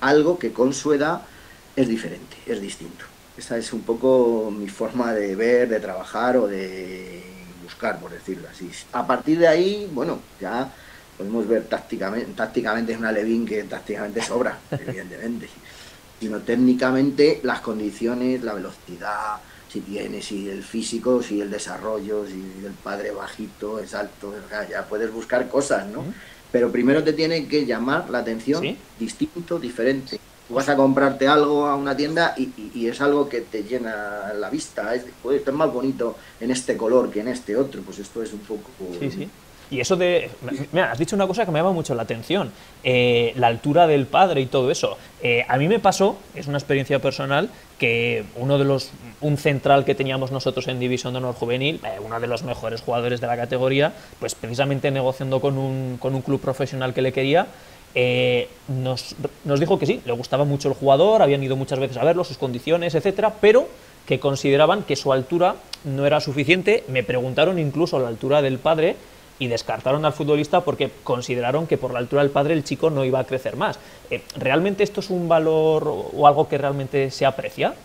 algo que con su edad es diferente, es distinto. Esa es un poco mi forma de ver, de trabajar o de buscar, por decirlo así. A partir de ahí, bueno, ya podemos ver tácticamente, tácticamente es una Alevín que tácticamente sobra, evidentemente, sino técnicamente las condiciones, la velocidad, si tiene, si el físico, si el desarrollo, si el padre bajito, es alto, ya puedes buscar cosas, ¿no? Pero primero te tiene que llamar la atención, ¿sí? Distinto, diferente. Tú vas a comprarte algo a una tienda y, y, y es algo que te llena la vista, es, pues, esto es más bonito en este color que en este otro, pues esto es un poco... Sí, sí. Y eso de... Mira, has dicho una cosa que me llama mucho la atención, eh, la altura del padre y todo eso. Eh, a mí me pasó, es una experiencia personal, que uno de los... un central que teníamos nosotros en División de Honor Juvenil, eh, uno de los mejores jugadores de la categoría, pues precisamente negociando con un, con un club profesional que le quería, eh, nos, nos dijo que sí, le gustaba mucho el jugador, habían ido muchas veces a verlo, sus condiciones, etcétera, pero que consideraban que su altura no era suficiente. Me preguntaron incluso la altura del padre y descartaron al futbolista porque consideraron que por la altura del padre el chico no iba a crecer más. Eh, ¿Realmente esto es un valor o algo que realmente se aprecia?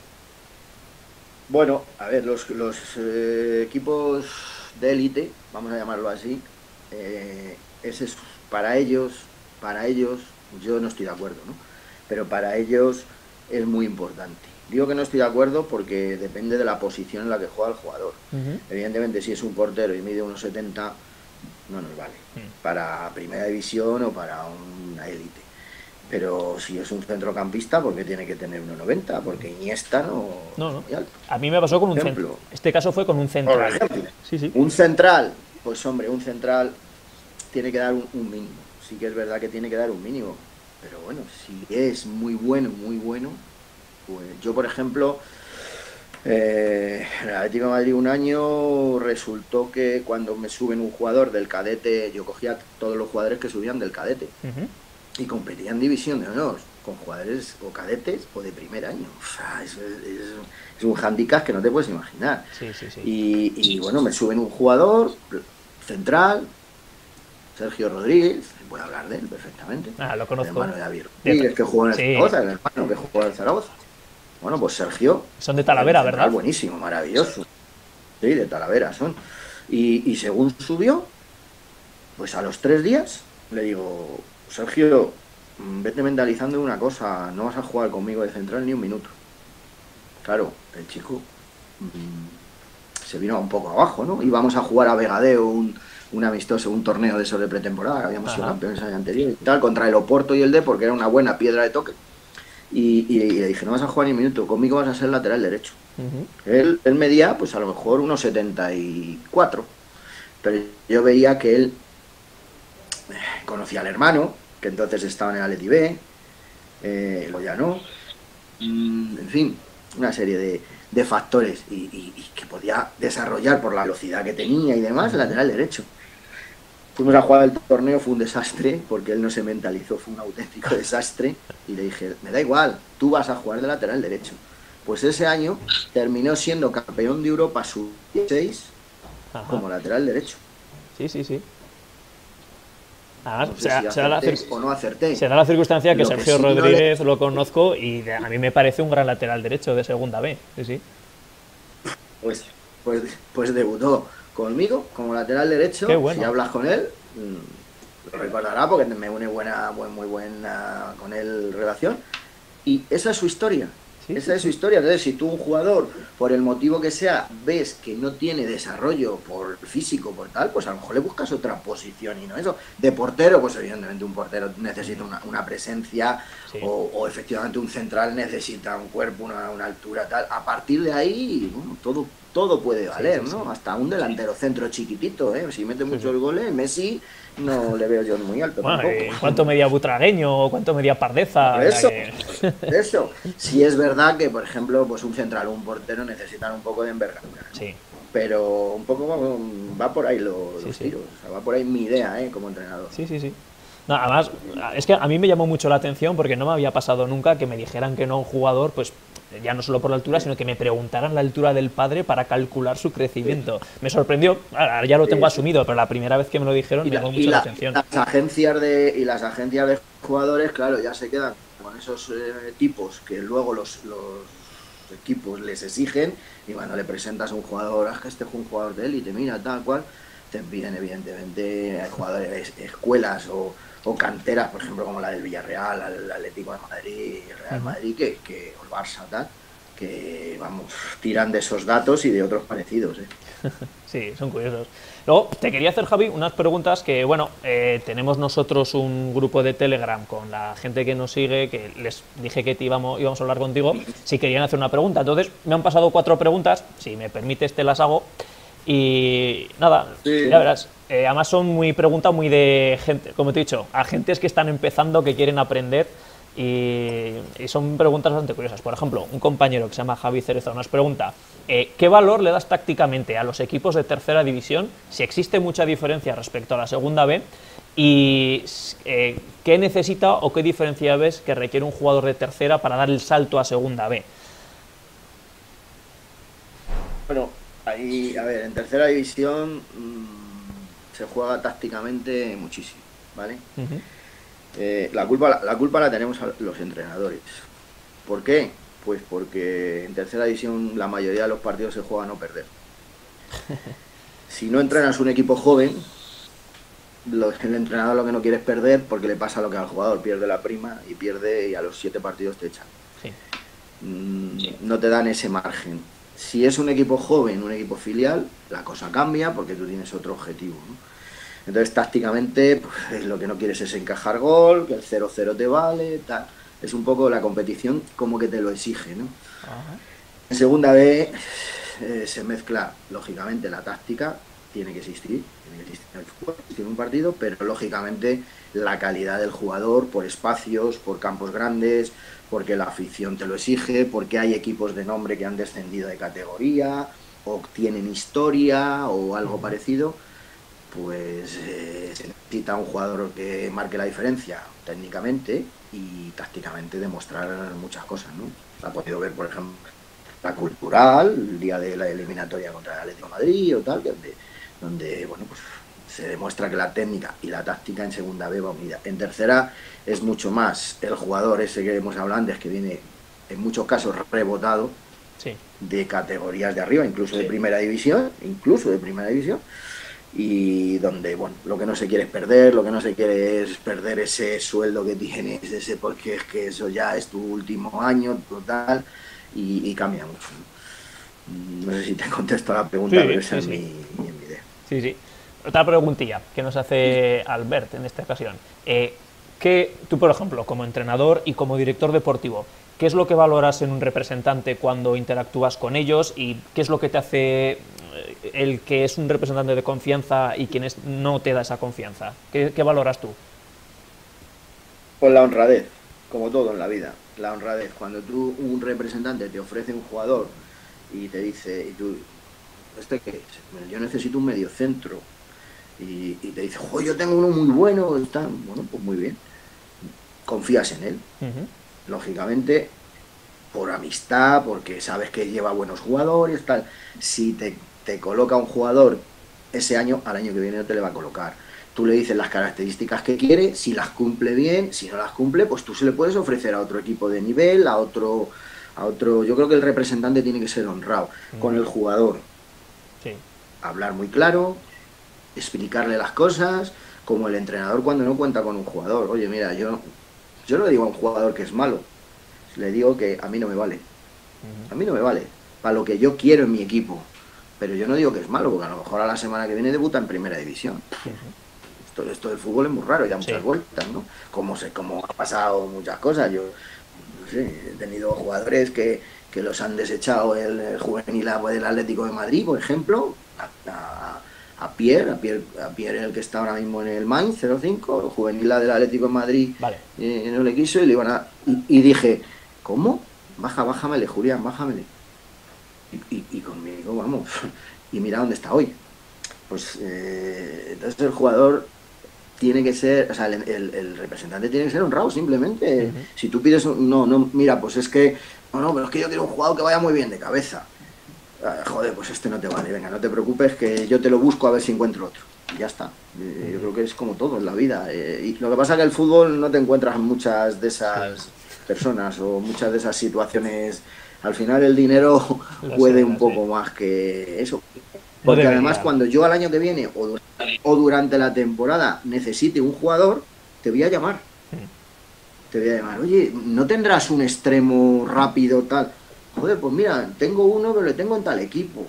Bueno, a ver, los, los eh, equipos de élite, vamos a llamarlo así, eh, ese es para ellos, para ellos, yo no estoy de acuerdo, ¿no? Pero para ellos es muy importante. Digo que no estoy de acuerdo porque depende de la posición en la que juega el jugador. Uh-huh. Evidentemente, si es un portero y mide uno setenta, no nos vale uh-huh. para primera división o para una élite. Pero si es un centrocampista, ¿por qué tiene que tener uno noventa? Porque Iniesta no... No, no. A mí me pasó con un central. Este caso fue con un central. Por ejemplo, sí, sí. Un central, pues hombre, un central tiene que dar un, un mínimo. Sí que es verdad que tiene que dar un mínimo. Pero bueno, si es muy bueno, muy bueno, pues yo, por ejemplo, eh, en el Atlético de Madrid un año resultó que cuando me suben un jugador del cadete, yo cogía todos los jugadores que subían del cadete. Uh-huh. Y competía en División de Honor con jugadores o cadetes o de primer año. O sea, es, es, es un hándicap que no te puedes imaginar. Sí, sí, sí. Y, y bueno, me suben un jugador central, Sergio Rodríguez, voy a hablar de él perfectamente. Ah, lo conozco. El hermano de David Rodríguez, que jugó en el sí. Zaragoza, el hermano que jugó en el Zaragoza. Bueno, pues Sergio... Son de Talavera, ¿verdad? Buenísimo, maravilloso. Sí, de Talavera son. Y, y según subió, pues a los tres días le digo... Sergio, vete mentalizando una cosa, no vas a jugar conmigo de central ni un minuto. Claro, el chico mmm, se vino un poco abajo, ¿no? Íbamos a jugar a Vegadeo, un, un amistoso, un torneo de esos de pretemporada, que habíamos sido campeones el año anterior y tal, contra el Oporto y el D, porque era una buena piedra de toque. Y, y, y le dije, no vas a jugar ni un minuto, conmigo vas a ser lateral derecho. Uh-huh. Él, él medía, pues a lo mejor unos setenta y cuatro, pero yo veía que él conocía al hermano, que entonces estaba en el Atleti B, eh, lo ya no, mm, en fin, una serie de, de factores y, y, y que podía desarrollar por la velocidad que tenía y demás, el lateral derecho. Fuimos a jugar el torneo, fue un desastre, porque él no se mentalizó, fue un auténtico desastre, y le dije, me da igual, tú vas a jugar de lateral derecho. Pues ese año terminó siendo campeón de Europa sub dieciséis como lateral derecho. Sí, sí, sí. Ah, no sé se, si se, da la o no acerté. se da la circunstancia que lo Sergio que sí Rodríguez no le... lo conozco y de, a mí me parece un gran lateral derecho de segunda B. Sí, sí. Pues, pues, pues debutó conmigo como lateral derecho. Qué bueno. Si hablas con él, mmm, lo recordará porque me une buena, buen, muy buena con él relación. Y esa es su historia. Sí, Esa sí, es su historia. Entonces, si tú un jugador, por el motivo que sea, ves que no tiene desarrollo por físico, por tal, pues a lo mejor le buscas otra posición y no eso. De portero, pues evidentemente un portero necesita una, una presencia sí. o, o efectivamente un central necesita un cuerpo, una, una altura, tal. A partir de ahí, bueno, todo, todo puede valer, sí, sí, ¿no? Sí. Hasta un delantero centro chiquitito, ¿eh? Si mete muchos sí, sí. goles, Messi no le veo yo muy alto bueno, tampoco. ¿Cuánto medía Butragueño o cuánto medía Pardeza? Eso, que... eso. Sí es verdad que, por ejemplo, pues un central o un portero necesitan un poco de envergadura, ¿no? Sí. Pero un poco va, va por ahí lo, sí, los sí. tiros, o sea, va por ahí mi idea, ¿eh? Como entrenador. Sí, sí, sí. No, además, es que a mí me llamó mucho la atención porque no me había pasado nunca que me dijeran que no a un jugador, pues ya no solo por la altura, sino que me preguntaran la altura del padre para calcular su crecimiento. Sí. Me sorprendió, ahora ya lo tengo sí. asumido, pero la primera vez que me lo dijeron y me llamó la, mucho la, la atención. Las agencias de, y las agencias de jugadores, claro, ya se quedan con con esos eh, tipos que luego los, los equipos les exigen, y cuando le presentas a un jugador, ah, que este es un jugador de élite, mira, tal cual, te piden evidentemente hay jugadores, escuelas o, o canteras, por ejemplo, como la del Villarreal, el Atlético de Madrid, el Real Madrid, que, que o el Barça, tal, que, vamos, tiran de esos datos y de otros parecidos, ¿eh? Sí, son curiosos. Luego, te quería hacer, Javi, unas preguntas que, bueno, eh, tenemos nosotros un grupo de Telegram con la gente que nos sigue, que les dije que te íbamos, íbamos a hablar contigo, si querían hacer una pregunta. Entonces, me han pasado cuatro preguntas, si me permites te las hago. Y nada, sí. Ya verás, eh, además son muy preguntas muy de gente, como te he dicho, agentes que están empezando, que quieren aprender. Y, y son preguntas bastante curiosas. Por ejemplo, un compañero que se llama Javi Cerezo nos pregunta eh, ¿qué valor le das tácticamente a los equipos de tercera división? Si existe mucha diferencia respecto a la segunda B y eh, ¿qué necesita o qué diferencia ves que requiere un jugador de tercera para dar el salto a segunda B? Bueno, ahí, a ver, en tercera división mmm, se juega tácticamente muchísimo, ¿vale? Uh-huh. Eh, la, culpa, la, la culpa la tenemos a los entrenadores. ¿Por qué? Pues porque en tercera división la mayoría de los partidos se juega a no perder. Si no entrenas un equipo joven, lo, el entrenador lo que no quiere es perder, porque le pasa lo que al jugador, pierde la prima y pierde y a los siete partidos te echan. Sí. Mm, sí. No te dan ese margen. Si es un equipo joven, un equipo filial, la cosa cambia porque tú tienes otro objetivo, ¿no? Entonces, tácticamente, pues, lo que no quieres es encajar gol, que el cero cero te vale, tal. Es un poco la competición como que te lo exige, ¿no? Ajá. En segunda B eh, se mezcla, lógicamente, la táctica, tiene que existir, tiene que existir el fútbol, tiene un partido, pero lógicamente la calidad del jugador por espacios, por campos grandes, porque la afición te lo exige, porque hay equipos de nombre que han descendido de categoría, o tienen historia, o algo Ajá. parecido. Pues eh, se necesita un jugador que marque la diferencia técnicamente y tácticamente demostrar muchas cosas, ¿no? Se ha podido ver, por ejemplo, la cultural, el día de la eliminatoria contra el Atlético de Madrid o tal, donde, donde bueno, pues se demuestra que la técnica y la táctica en segunda B va unida. En tercera es mucho más el jugador ese que hemos hablado antes, que viene en muchos casos rebotado sí. de categorías de arriba, incluso sí. de primera división, incluso de primera división. Y donde, bueno, lo que no se quiere es perder, lo que no se quiere es perder ese sueldo que tienes, ese porque es que eso ya es tu último año, total, y, y cambia mucho. No sé si te contesto a la pregunta, sí, pero esa sí, es sí. Mi, mi idea. Sí, sí. Otra preguntilla que nos hace sí. Albert en esta ocasión. Eh, ¿qué, tú, por ejemplo, como entrenador y como director deportivo, ¿qué es lo que valoras en un representante cuando interactúas con ellos y qué es lo que te hace el que es un representante de confianza y quien es, no te da esa confianza? ¿Qué, qué valoras tú? Pues la honradez, como todo en la vida, la honradez. Cuando tú, un representante te ofrece un jugador y te dice, y tú, ¿este qué es? Yo necesito un mediocentro. Y, y te dice, jo, yo tengo uno muy bueno, está, bueno, pues muy bien. Confías en él. Uh-huh. Lógicamente, por amistad, porque sabes que lleva buenos jugadores, tal. Si te, te coloca un jugador ese año, al año que viene no te le va a colocar. Tú le dices las características que quiere, si las cumple bien, si no las cumple, pues tú se le puedes ofrecer a otro equipo de nivel, a otro, a otro. Yo creo que el representante tiene que ser honrado uh-huh. con el jugador. Sí. Hablar muy claro, explicarle las cosas, como el entrenador cuando no cuenta con un jugador. Oye, mira, yo, yo no le digo a un jugador que es malo, le digo que a mí no me vale. A mí no me vale. Para lo que yo quiero en mi equipo. Pero yo no digo que es malo, porque a lo mejor a la semana que viene debuta en primera división. Uh-huh. Esto, esto del fútbol es muy raro, ya muchas sí. vueltas, ¿no? Como, se, como ha pasado muchas cosas. Yo no sé, he tenido jugadores que, que los han desechado el, el juvenil del Atlético de Madrid, por ejemplo, a, a, a Pierre, a Pierre, a Pierre, el que está ahora mismo en el Mainz cero cinco, el juvenil del Atlético de Madrid, vale. eh, no le quiso y le iban a... Y, y dije... ¿Cómo? Baja, bájamele, Julián, bájamele. Y, y, y conmigo, vamos, y mira dónde está hoy. Pues eh, entonces el jugador tiene que ser, o sea, el, el, el representante tiene que ser honrado, simplemente. Uh-huh. Si tú pides, un, no, no, mira, pues es que, no, no, pero es que yo quiero un jugador que vaya muy bien de cabeza. Ah, joder, pues este no te vale, venga, no te preocupes que yo te lo busco a ver si encuentro otro. Y ya está. Eh, uh-huh. Yo creo que es como todo en la vida. Eh, y lo que pasa es que el fútbol no te encuentras muchas de esas... Sí. personas o muchas de esas situaciones. Al final el dinero Lo puede sé, un lo poco sé. más que eso. No Porque además debería. cuando yo al año que viene o, du- o durante la temporada necesite un jugador, te voy a llamar. Mm. Te voy a llamar, oye, ¿no tendrás un extremo rápido tal? Joder, pues mira, tengo uno, pero le tengo en tal equipo.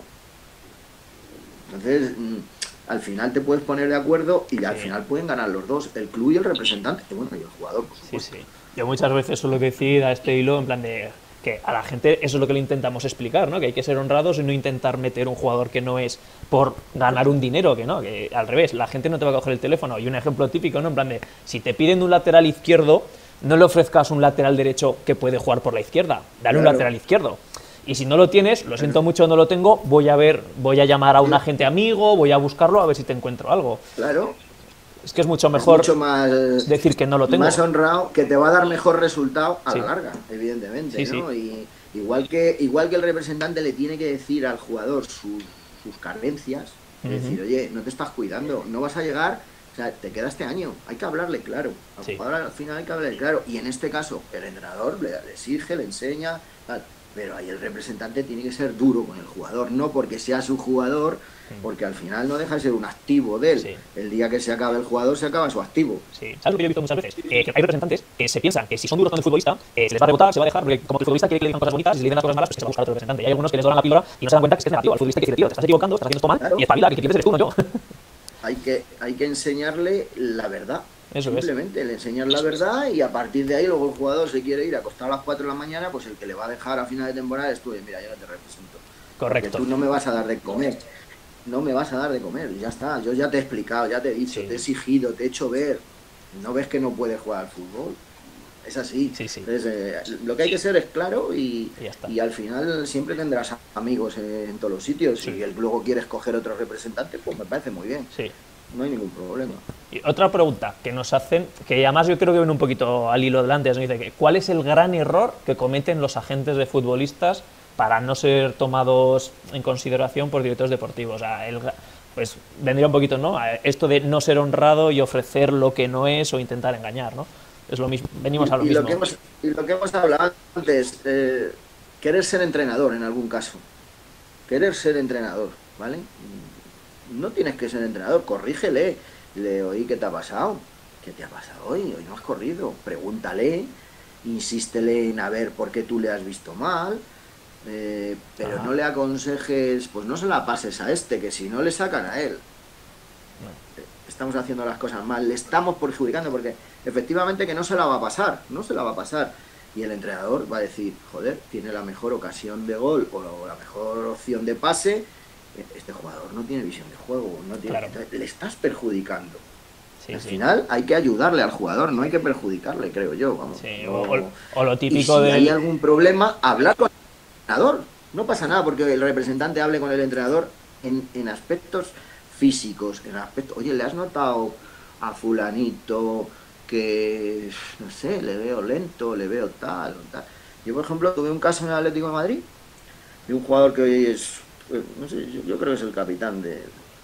Entonces, mm, al final te puedes poner de acuerdo y al Sí, final pueden ganar los dos, el club y el representante, y bueno, y el jugador, por sí, supuesto. sí. Yo muchas veces suelo decir a este hilo, en plan de que a la gente eso es lo que le intentamos explicar, ¿no? Que hay que ser honrados y no intentar meter un jugador que no es por ganar un dinero, que no, que al revés, la gente no te va a coger el teléfono. Y un ejemplo típico, ¿no? En plan de, si te piden un lateral izquierdo, no le ofrezcas un lateral derecho que puede jugar por la izquierda, dale un Claro, lateral izquierdo. Y si no lo tienes, lo claro. siento mucho, no lo tengo, voy a ver, voy a llamar a un agente amigo, voy a buscarlo a ver si te encuentro algo. Claro, Es que es mucho es mejor mucho más, decir que no lo más tengo. honrado, que te va a dar mejor resultado a la Sí, larga, evidentemente, sí, sí. ¿no? Y igual que, igual que el representante le tiene que decir al jugador sus, sus carencias, Uh es -huh. decir, oye, no te estás cuidando, no vas a llegar, o sea, te queda este año, hay que hablarle claro, al Sí, jugador al final hay que hablarle claro, y en este caso el entrenador le, le exige, le enseña, tal, pero ahí el representante tiene que ser duro con el jugador, no porque sea su jugador, porque al final no deja de ser un activo de él. sí. El día que se acabe el jugador, se acaba su activo. Sí. ¿Sabes lo que yo he visto muchas veces? Eh, que hay representantes que se piensan que si son duros con el futbolista, eh, se les va a rebotar, se va a dejar, porque como que el futbolista quiere que le digan cosas bonitas, y si le digan las cosas malas, pues se va a buscar otro representante. Y hay algunos que les doran la píldora y no se dan cuenta que es que es negativo. El futbolista que dice, tío, te estás equivocando, estás haciendo esto mal, Claro, y espabila, que te pierdes eres tú, no yo. hay que, hay que enseñarle la verdad. Eso es. Simplemente le enseñar la verdad y a partir de ahí luego el jugador se quiere ir a acostar a las cuatro de la mañana, pues el que le va a dejar a final de temporada es tú, y mira, yo no te represento. Porque Correcto. tú no me vas a dar de comer. No me vas a dar de comer, ya está. Yo ya te he explicado, ya te he dicho, Sí, te he exigido, te he hecho ver. ¿No ves que no puedes jugar al fútbol? Es así. sí, sí. Entonces, eh, lo que hay que ser es claro y, Y ya está. y al final siempre tendrás amigos en, en todos los sitios. Sí, Si el- luego quieres coger otro representante, pues me parece muy bien. sí. No hay ningún problema. Y otra pregunta que nos hacen, que además yo creo que viene un poquito al hilo delante, nos dice que ¿cuál es el gran error que cometen los agentes de futbolistas para no ser tomados en consideración por directores deportivos? O sea, el, pues vendría un poquito, ¿no? A esto de no ser honrado y ofrecer lo que no es o intentar engañar, ¿no? Es lo mismo, venimos a lo Y, y mismo. lo, que hemos, y lo que hemos hablado antes, eh, querer ser entrenador en algún caso. Querer ser entrenador, ¿vale? No tienes que ser entrenador, corrígele. Le oí, ¿qué te ha pasado? ¿Qué te ha pasado hoy? Hoy no has corrido. Pregúntale, insístele en a ver por qué tú le has visto mal, eh, pero Ajá. no le aconsejes, pues no se la pases a este, que si no le sacan a él. Estamos haciendo las cosas mal, le estamos perjudicando porque efectivamente que no se la va a pasar, no se la va a pasar. Y el entrenador va a decir, joder, tiene la mejor ocasión de gol o la mejor opción de pase, este jugador no tiene visión de juego, no tiene, Claro. le estás perjudicando. Sí, Al sí. final hay que ayudarle al jugador, no hay que perjudicarle, creo yo. Vamos, Sí, no. o, o- o lo Y típico si del... hay algún problema, hablar con el entrenador. No pasa nada porque el representante hable con el entrenador en, en aspectos físicos, en aspectos, oye, ¿le has notado a fulanito que, no sé, le veo lento, le veo tal o tal? Yo, por ejemplo, tuve un caso en el Atlético de Madrid de un jugador que hoy es, no sé, yo, yo creo que es el capitán de,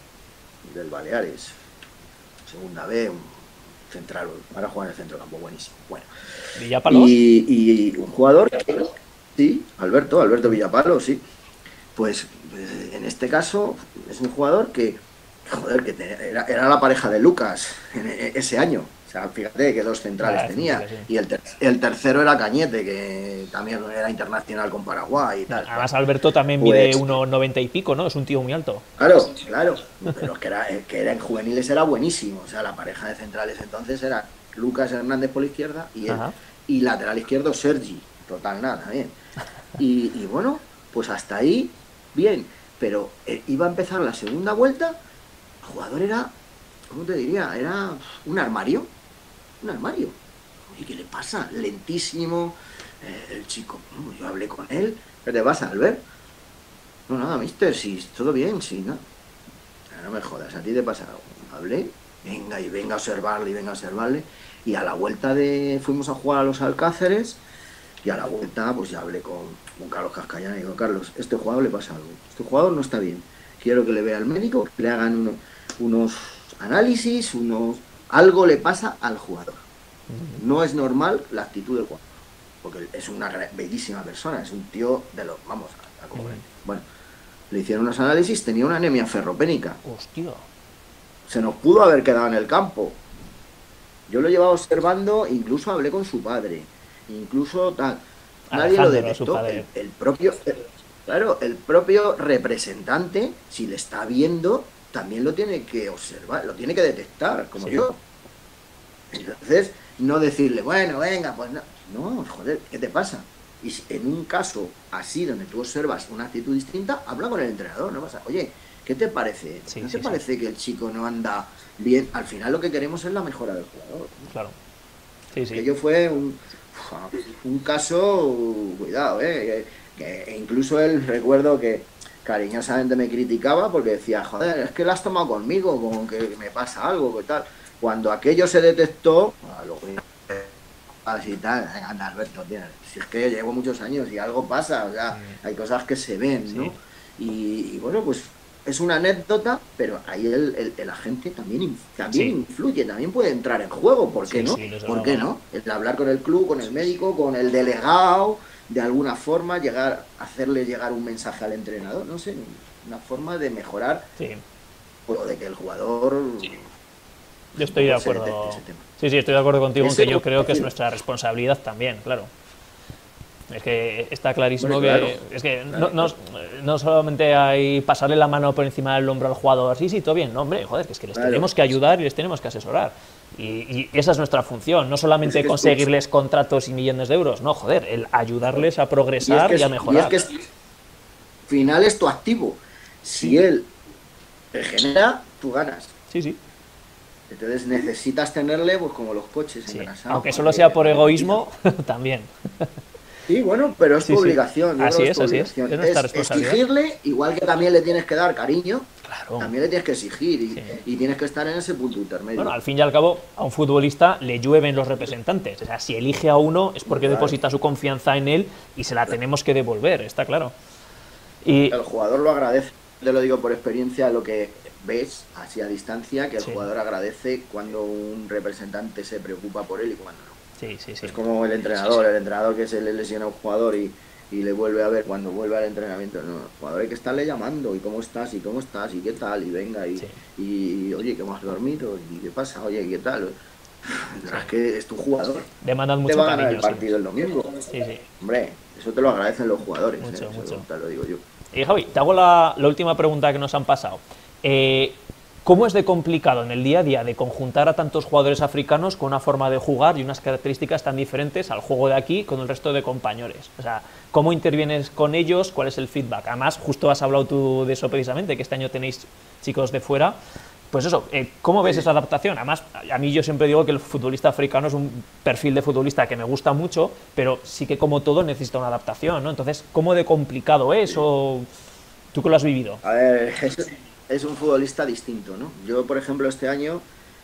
del Baleares, segunda B, un central, ahora juega en el centro campo, buenísimo. Bueno, Villapalos. y, y un jugador, sí, Alberto, Alberto Villapalo, sí. Pues en este caso es un jugador que, joder, que te, era, era la pareja de Lucas en ese año. O sea, fíjate que dos centrales Ah, tenía. sí, sí. Y el, ter el tercero era Cañete, que también era internacional con Paraguay y tal. Además, Alberto también Pues, mide uno noventa y pico, ¿no? Es un tío muy alto. Claro, claro. Pero es que, era, que era en juveniles era buenísimo. O sea, la pareja de centrales entonces era Lucas Hernández por la izquierda y él. Ajá. Y lateral izquierdo Sergi. Total nada, bien. Y, y bueno, pues hasta ahí, bien. Pero eh, iba a empezar la segunda vuelta, el jugador era, ¿cómo te diría? Era un armario. Un armario. ¿Y qué le pasa? Lentísimo. Eh, el chico, yo hablé con él. ¿Qué te pasa, Albert? No, nada, mister, si todo bien, si no. No me jodas, a ti te pasa algo. Hablé, venga y venga a observarle y venga a observarle. Y a la vuelta de. Fuimos a jugar a los Alcáceres. Y a la vuelta, pues ya hablé con, con Carlos Cascallana y digo, Carlos, este jugador le pasa algo. Este jugador no está bien. Quiero que le vea al médico, que le hagan uno, unos análisis, unos. Algo le pasa al jugador. No es normal la actitud del jugador. porque es una bellísima persona, es un tío de los, vamos, a, a como, Mm. bueno, le hicieron unos análisis, tenía una anemia ferropénica, Hostia. se nos pudo haber quedado en el campo. Yo lo llevaba observando, incluso hablé con su padre, incluso tal, nadie lo Alejándolo a su detectó, padre. el, el propio, el- claro, el propio representante, si le está viendo, también lo tiene que observar, lo tiene que detectar, como Sí. yo. Entonces, no decirle, bueno, venga, pues no. No, joder, ¿qué te pasa? Y si en un caso así, donde tú observas una actitud distinta, habla con el entrenador, no pasa, oye, ¿qué te parece? Sí, ¿No sí, te sí. parece que el chico no anda bien? Al final lo que queremos es la mejora del jugador. Claro. Sí, sí. Aquello fue un, un caso, cuidado, ¿eh? Que, que incluso él, recuerdo que cariñosamente me criticaba porque decía, joder, es que la has tomado conmigo, como que me pasa algo, que tal. Cuando aquello se detectó, a lo así tal, anda Alberto, tío, si es que llevo muchos años y algo pasa, o sea, Mm. hay cosas que se ven, Sí. ¿no? Y, y bueno, pues es una anécdota, pero ahí el, el, el agente también, inf- también Sí. influye, también puede entrar en juego, ¿por qué Sí, no? sí, desde ¿Por qué luego. no? El hablar con el club, con el médico, con el delegado, de alguna forma, llegar, hacerle llegar un mensaje al entrenador, no sé, una forma de mejorar, Sí. o de que el jugador Yo estoy de pues, se detecte acuerdo. ese tema. Sí, sí, estoy de acuerdo contigo en Ese que yo creo que es perfil. nuestra responsabilidad también, claro. Es que está clarísimo Hombre, que claro, es que claro. no, no, no solamente hay pasarle la mano por encima del hombro al jugador, sí, sí, todo bien, no, hombre, joder, que es que les Claro. tenemos que ayudar y les tenemos que asesorar. Y, y esa es nuestra función, no solamente Es que es- conseguirles contratos y millones de euros, no, joder, el ayudarles a progresar y, Y es que, a es- y mejorar. es que es- final es tu activo. Si Sí. él te genera, tú ganas. Sí, sí, Entonces necesitas tenerle, pues como los coches, sí. engrasados. Aunque para solo que- sea por para que egoísmo, también. Sí, bueno, pero es Sí, tu sí. obligación. Yo Así creo que es, es tu así es. obligación. Es nuestra Es responsabilidad. exigirle, igual que también le tienes que dar cariño, Claro. también le tienes que exigir y, Sí. y tienes que estar en ese punto intermedio. Bueno, al fin y al cabo, a un futbolista le llueven los representantes. O sea, si elige a uno es porque Claro. deposita su confianza en él y se la tenemos que devolver, está claro. Y El jugador lo agradece, te lo digo por experiencia, lo que ves así a distancia, que el Sí. jugador agradece cuando un representante se preocupa por él y cuando no. sí, sí, sí. Es como el entrenador, el entrenador que se le lesiona a un jugador y, y le vuelve a ver cuando vuelve al entrenamiento. No, el jugador hay que estarle llamando, y cómo estás, y cómo estás, y qué tal, y venga, y, Sí. y, oye, ¿cómo has dormido? ¿Y qué pasa? Oye, ¿qué tal? Es que es tu jugador. Demandan Te mucho va a ganar cariño. el Sí. partido el domingo. Sí, sí. Hombre, eso te lo agradecen los jugadores, Mucho, ¿eh? Eso mucho. te lo digo yo. Y Javi, te hago la, la última pregunta que nos han pasado. Eh, ¿Cómo es de complicado en el día a día de conjuntar a tantos jugadores africanos con una forma de jugar y unas características tan diferentes al juego de aquí con el resto de compañeros? O sea, ¿cómo intervienes con ellos? ¿Cuál es el feedback? Además, justo has hablado tú de eso precisamente, que este año tenéis chicos de fuera. Pues eso, eh, ¿cómo ves esa adaptación? Además, a mí yo siempre digo que el futbolista africano es un perfil de futbolista que me gusta mucho, pero sí que como todo necesita una adaptación, ¿no? Entonces, ¿cómo de complicado es? ¿O tú que lo has vivido? A ver, es, es un futbolista distinto, ¿no? Yo, por ejemplo, este año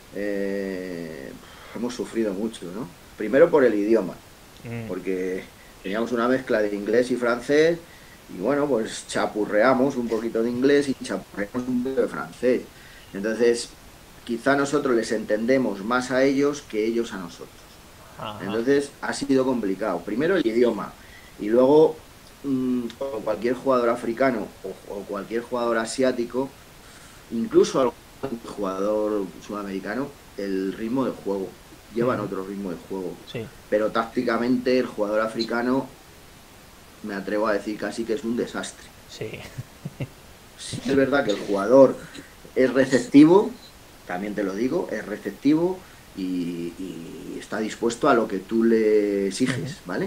eh, hemos sufrido mucho, ¿no? Primero por el idioma, Mm, porque teníamos una mezcla de inglés y francés y bueno, pues chapurreamos un poquito de inglés y chapurreamos un poquito de francés. Entonces, quizá nosotros les entendemos más a ellos que ellos a nosotros. ajá. Entonces, ha sido complicado. Primero el idioma y luego, mmm, como cualquier jugador africano o, o cualquier jugador asiático, incluso algún jugador sudamericano, el ritmo de juego. Llevan Ujú. otro ritmo de juego. Sí, Pero tácticamente el jugador africano, me atrevo a decir casi que es un desastre. sí. Sí, es verdad que el jugador es receptivo, también te lo digo, es receptivo y, y está dispuesto a lo que tú le exiges, ¿vale?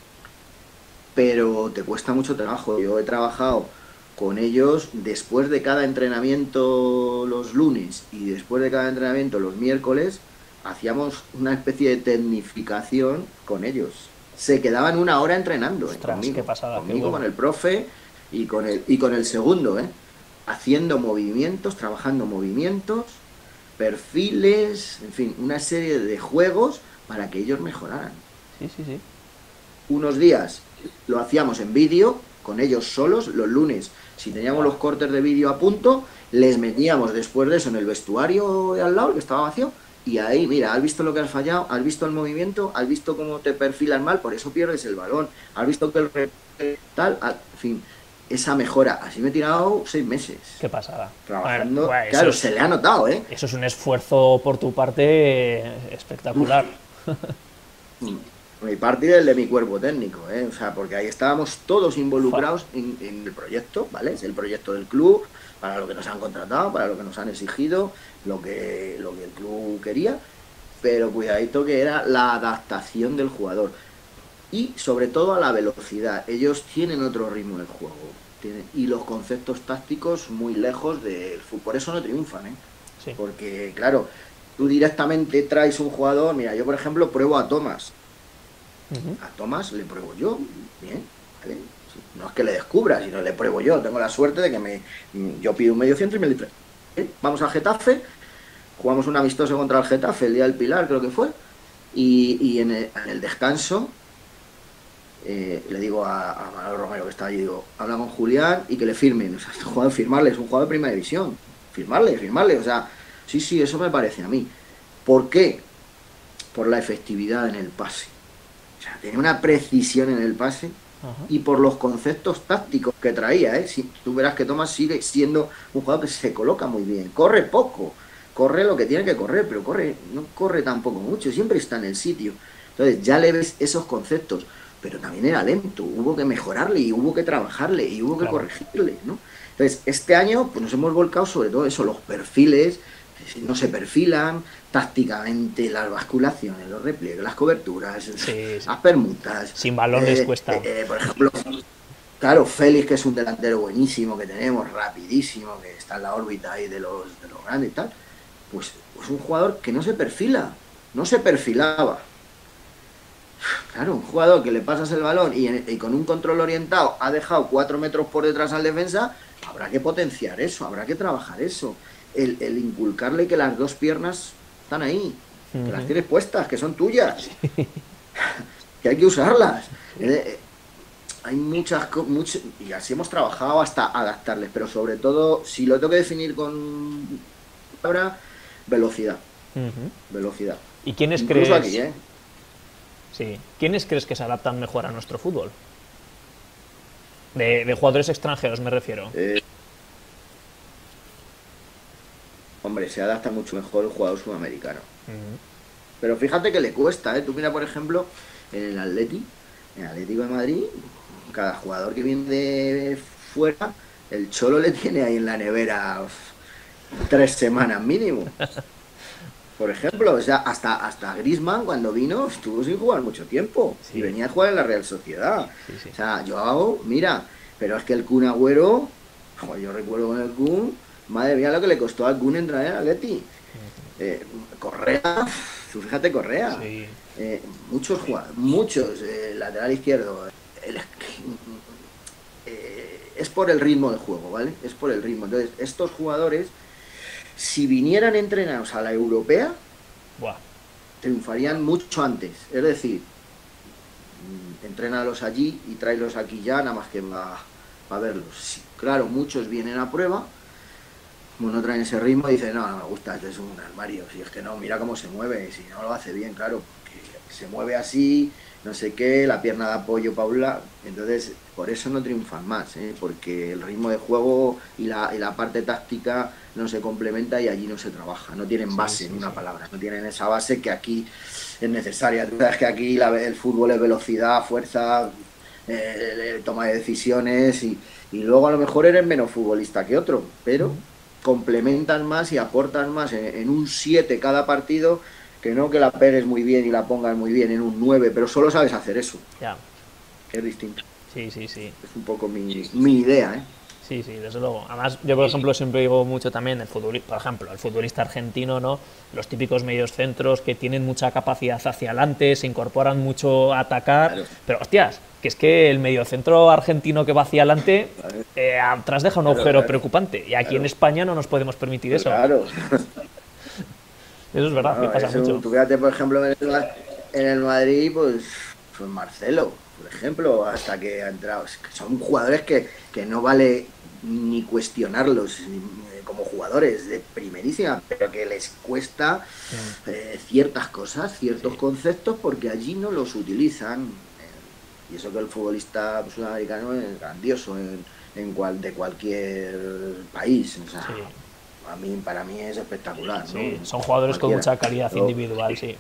Pero te cuesta mucho trabajo. Yo he trabajado con ellos después de cada entrenamiento los lunes y después de cada entrenamiento los miércoles, hacíamos una especie de tecnificación con ellos. Se quedaban una hora entrenando, ¿eh? Ostras, conmigo, qué pasada, qué conmigo, bueno. con el profe y con el, y con el segundo, ¿eh? Haciendo movimientos, trabajando movimientos, perfiles, en fin, una serie de juegos para que ellos mejoraran. Sí, sí, sí. Unos días lo hacíamos en vídeo, con ellos solos, los lunes, si teníamos los cortes de vídeo a punto, les metíamos después de eso en el vestuario de al lado, que estaba vacío, Y ahí, mira, has visto lo que has fallado, has visto el movimiento, has visto cómo te perfilas mal, por eso pierdes el balón, has visto que el re- tal, al- en fin, esa mejora. Así me he tirado seis meses Qué pasada. Bueno, trabajando. bueno, eso Claro, es, se le ha notado, ¿eh? eso es un esfuerzo por tu parte eh, Uf, espectacular. mi parte y el de mi cuerpo técnico, ¿eh? O sea, porque ahí estábamos todos Fua. involucrados en, en el proyecto, ¿vale? Es el proyecto del club, para lo que nos han contratado, para lo que nos han exigido, lo que, lo que el club quería, pero cuidadito que era la adaptación del jugador y sobre todo a la velocidad. Ellos tienen otro ritmo del juego tienen, y los conceptos tácticos muy lejos del fútbol. Por eso no triunfan, ¿eh? Sí. Porque, claro, tú directamente traes un jugador. Mira, yo por ejemplo pruebo a Thomas. Ujú. A Thomas le pruebo yo, bien, ¿vale? No es que le descubra, sino le pruebo yo. Tengo la suerte de que me yo pido un medio centro y me lo trae. ¿Eh? Vamos al Getafe, jugamos un amistoso contra el Getafe el día del Pilar, creo que fue, y, y en, el, en el descanso eh, le digo a, a Manuel Romero que está allí, digo, habla con Julián y que le firmen. O sea, este jugador, firmarle, es un jugador de primera división. Firmarle, firmarle. O sea, sí, sí, eso me parece a mí. ¿Por qué? Por la efectividad en el pase. O sea, tenía una precisión en el pase Ajá. y por los conceptos tácticos que traía, ¿eh? Si, tú verás que Thomas sigue siendo un jugador que se coloca muy bien. Corre poco, corre lo que tiene que correr, pero corre no corre tampoco mucho, siempre está en el sitio. Entonces ya le ves esos conceptos, pero también era lento, hubo que mejorarle y hubo que trabajarle y hubo que Claro. corregirle, ¿no? Entonces, este año pues nos hemos volcado sobre todo eso, los perfiles, no se perfilan, tácticamente las basculaciones, los repliegues, las coberturas, Sí, sí. las permutas. Sin balón les Eh, cuesta. eh, eh, por ejemplo, claro, Félix, que es un delantero buenísimo que tenemos, rapidísimo, que está en la órbita ahí de los, de los grandes y tal, pues es pues un jugador que no se perfila, no se perfilaba. Claro, un jugador que le pasas el balón y, y con un control orientado ha dejado cuatro metros por detrás al defensa, habrá que potenciar eso, habrá que trabajar eso. El, el inculcarle que las dos piernas están ahí, que las Ujú. tienes puestas, que son tuyas, que hay que usarlas. Eh, eh, hay muchas cosas, y así hemos trabajado hasta adaptarles, pero sobre todo, si lo tengo que definir con palabra, velocidad, Ujú. velocidad. ¿Y quiénes Incluso aquí, crees? ¿eh? Sí. ¿Quiénes crees que se adaptan mejor a nuestro fútbol? De, de jugadores extranjeros me refiero. Eh, Hombre, se adapta mucho mejor el jugador sudamericano. Ujú. Pero fíjate que le cuesta, ¿eh? Tú mira, por ejemplo, en el Atleti, en el Atlético de Madrid, cada jugador que viene de fuera, el Cholo le tiene ahí en la nevera uf, tres semanas mínimo. Por ejemplo, o sea, hasta, hasta Griezmann cuando vino estuvo sin jugar mucho tiempo y Sí, venía a jugar en la Real Sociedad. sí, sí. O sea, yo hago, mira, pero es que el Kun Agüero, jo, yo recuerdo con el Kun, madre mía lo que le costó al Kun entrar en el Atleti. Eh, Correa, tú fíjate Correa, Sí, eh, muchos jugadores, muchos, eh, lateral izquierdo, el- eh, es por el ritmo de juego, ¿vale? Es por el ritmo. Entonces, estos jugadores, si vinieran entrenados a la europea, buah. triunfarían mucho antes. Es decir, mm, entrénalos allí y tráelos aquí ya, nada más que para verlos. Sí, claro, muchos vienen a prueba, como no traen ese ritmo, dicen, no, no me gusta, este es un armario. Si es que no, mira cómo se mueve, si no lo hace bien, claro, porque se mueve así, no sé qué, la pierna de apoyo para un lado. Entonces, por eso no triunfan más, ¿eh? Porque el ritmo de juego y la, y la parte táctica no se complementa y allí no se trabaja. No tienen Sí, base, sí, en una sí. palabra, no tienen esa base que aquí es necesaria. Tú sabes que aquí la, el fútbol es velocidad, fuerza, eh, toma de decisiones y, y luego a lo mejor eres menos futbolista que otro, pero Ujú. complementan más y aportan más en, en un siete cada partido que no que la pegues muy bien y la pongas muy bien en un nueve, pero solo sabes hacer eso, Ya. que es distinto. Sí, sí, sí. Es un poco mi, mi idea, ¿eh? Sí, sí, desde luego. Además, yo, por ejemplo, siempre digo mucho también el futbolista, por ejemplo, el futbolista argentino, ¿no? Los típicos medios centros que tienen mucha capacidad hacia adelante, se incorporan mucho a atacar, Claro, pero hostias, que es que el mediocentro argentino que va hacia adelante claro, eh, atrás deja un claro, agujero claro, preocupante y aquí en claro, España no nos podemos permitir eso. claro. Eso es verdad, que No, pasa eso, mucho. tú fíjate, por ejemplo, en el, en el Madrid, pues, pues Marcelo, por ejemplo, hasta que ha entrado. Es que son jugadores que, que no vale ni cuestionarlos. como jugadores de primerísima, pero que les cuesta eh, ciertas cosas, ciertos sí. conceptos, porque allí no los utilizan. Y eso que el futbolista sudamericano es grandioso en, en cual, de cualquier país. O sea, sí. a mí, para mí es espectacular. Sí, ¿no? son jugadores Cualquiera. con mucha calidad Pero, individual, sí.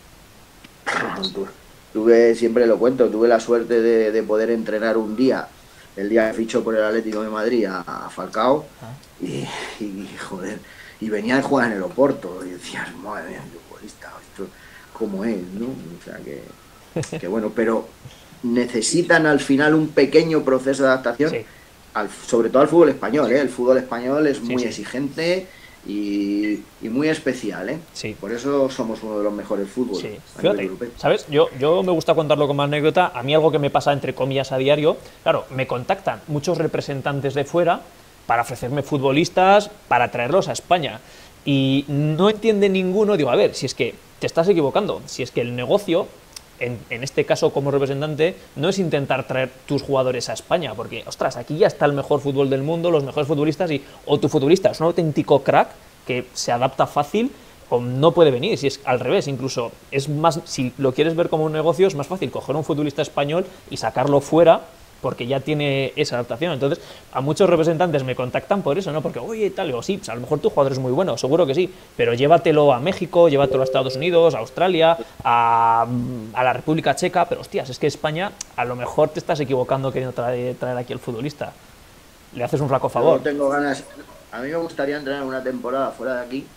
Tuve, siempre lo cuento, tuve la suerte de, de poder entrenar un día, el día que fichó por el Atlético de Madrid a, a Falcao, ah. y, y, joder, y venía de jugar en el Oporto, y decías, madre mía, futbolista, esto cómo es, ¿no? O sea, que, que bueno, pero necesitan al final un pequeño proceso de adaptación, sí. al, sobre todo al fútbol español, ¿eh? El fútbol español es muy sí, sí. exigente y, y muy especial, ¿eh? Sí. Por eso somos uno de los mejores fútboles. Sí. Fíjate, ¿sabes? Yo, yo me gusta contarlo como anécdota. A mí algo que me pasa, entre comillas, a diario, claro, me contactan muchos representantes de fuera para ofrecerme futbolistas, para traerlos a España. Y no entiende ninguno, digo, a ver, si es que te estás equivocando, si es que el negocio... En, en este caso, como representante, no es intentar traer tus jugadores a España, porque, ostras, aquí ya está el mejor fútbol del mundo, los mejores futbolistas, y o tu futbolista es un auténtico crack que se adapta fácil, o no puede venir. Si es al revés, incluso, es más, si lo quieres ver como un negocio, es más fácil coger un futbolista español y sacarlo fuera, porque ya tiene esa adaptación. Entonces, a muchos representantes me contactan por eso, ¿no? Porque, oye, tal, digo, sí, pues a lo mejor tu jugador es muy bueno, seguro que sí, pero llévatelo a México, llévatelo a Estados Unidos, a Australia, a, a la República Checa, pero, hostias, es que España, a lo mejor te estás equivocando queriendo traer, traer aquí al futbolista. Le haces un flaco favor. Yo tengo ganas, a mí me gustaría entrenar una temporada fuera de aquí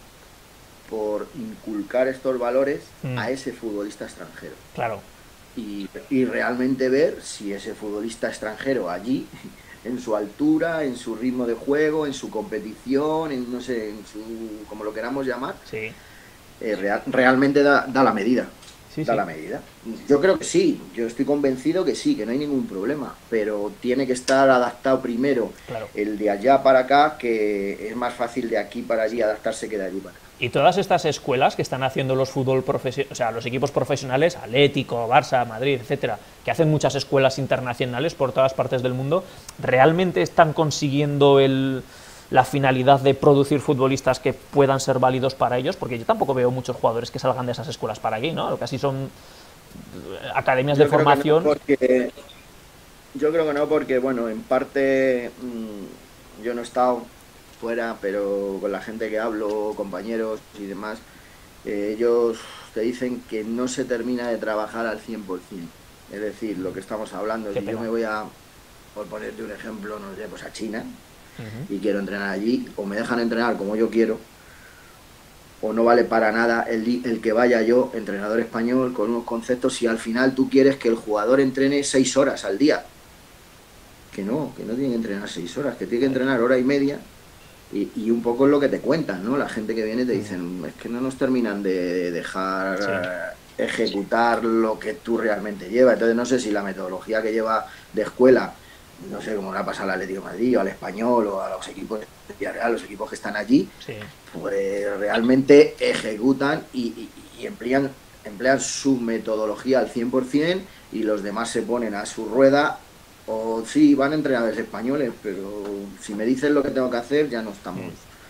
por inculcar estos valores mm. a ese futbolista extranjero. Claro. Y, y realmente ver si ese futbolista extranjero allí, en su altura, en su ritmo de juego, en su competición, en no sé, en su, como lo queramos llamar, sí. eh, real, realmente da, da la medida. Sí, da sí. la medida. Yo creo que sí, yo estoy convencido que sí, que no hay ningún problema, pero tiene que estar adaptado primero claro. el de allá para acá, que es más fácil de aquí para allí adaptarse que de allí para acá. Y todas estas escuelas que están haciendo los fútbol profesionales, o sea, los equipos profesionales, Atlético, Barça, Madrid, etcétera, que hacen muchas escuelas internacionales por todas partes del mundo, ¿realmente están consiguiendo el, la finalidad de producir futbolistas que puedan ser válidos para ellos? Porque yo tampoco veo muchos jugadores que salgan de esas escuelas para aquí, ¿no? Casi son academias yo de formación. No porque, yo creo que no, porque, bueno, en parte mmm, yo no he estado fuera, pero con la gente que hablo, compañeros y demás, eh, ellos te dicen que no se termina de trabajar al cien por cien. Es decir, lo que estamos hablando, si yo me voy a, por ponerte un ejemplo, no sé, pues a China, uh-huh. y quiero entrenar allí, o me dejan entrenar como yo quiero, o no vale para nada el, el que vaya yo, entrenador español, con unos conceptos, si al final tú quieres que el jugador entrene seis horas al día. Que no, que no tiene que entrenar seis horas, que tiene que entrenar hora y media. Y, y un poco es lo que te cuentan, ¿no? La gente que viene te dicen, es que no nos terminan de dejar sí. ejecutar lo que tú realmente llevas. Entonces no sé si la metodología que lleva de escuela, no sé cómo la pasa al Atlético de Madrid, o al Español, o a los equipos de Villarreal, los equipos que están allí, sí. pues realmente ejecutan y, y, y emplean, emplean su metodología al cien por cien, y los demás se ponen a su rueda. O sí, van entrenadores españoles, pero si me dicen lo que tengo que hacer, ya no estamos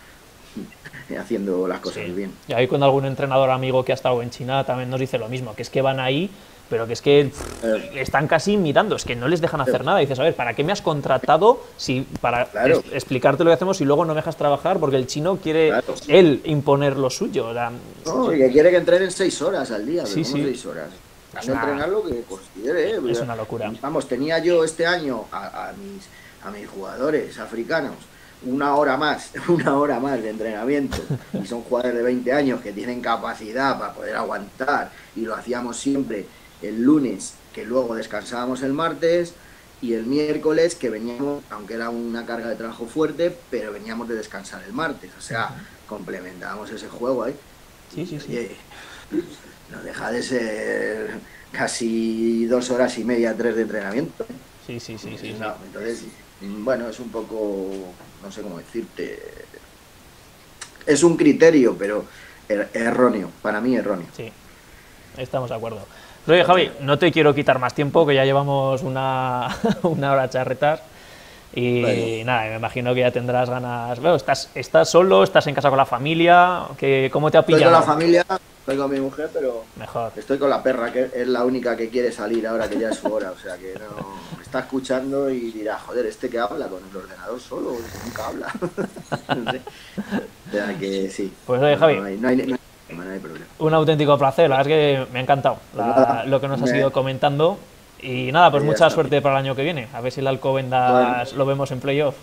mm. haciendo las cosas sí. bien. Y ahí con algún entrenador amigo que ha estado en China también nos dice lo mismo, que es que van ahí, pero que es que eh. están casi imitando, es que no les dejan hacer eh. nada. Y dices, a ver, ¿para qué me has contratado si para claro. es, explicarte lo que hacemos y luego no me dejas trabajar? Porque el chino quiere claro. él imponer lo suyo. O sea, no, y que quiere que entrenen seis horas al día, sí, sí. seis horas. Es no entrenar lo que considere. Es una locura. Vamos, tenía yo este año a, a, mis, a mis jugadores africanos una hora más, una hora más de entrenamiento, y son jugadores de veinte años que tienen capacidad para poder aguantar, y lo hacíamos siempre el lunes, que luego descansábamos el martes, y el miércoles, que veníamos, aunque era una carga de trabajo fuerte, pero veníamos de descansar el martes, o sea, complementábamos ese juego ahí. Sí, sí, sí. Oye, no deja de ser casi dos horas y media, tres de entrenamiento. Sí, sí, sí, sí. No, sí. Entonces, bueno, es un poco, no sé cómo decirte, es un criterio, pero er erróneo, para mí erróneo. Sí, estamos de acuerdo. Oye, Javi, no te quiero quitar más tiempo, que ya llevamos una, una hora charretas. Y Bueno, nada, me imagino que ya tendrás ganas. Bueno, ¿estás, estás solo? ¿Estás en casa con la familia? ¿Qué, ¿Cómo te ha estoy con la pillado? familia, estoy con mi mujer, pero Mejor. estoy con la perra, que es la única que quiere salir ahora que ya es su hora. O sea que no me está escuchando y dirá, joder, este que habla con el ordenador solo, que nunca habla. No sé. O sea que sí, Pues oye, no, Javi, no hay, no hay, no hay problema, no hay problema. un auténtico placer. La verdad es que me ha encantado Pues la- nada, lo que nos has me, ido comentando. Y nada, pues ya mucha está. suerte para el año que viene. A ver si el Bueno, Alcobendas lo vemos en playoff.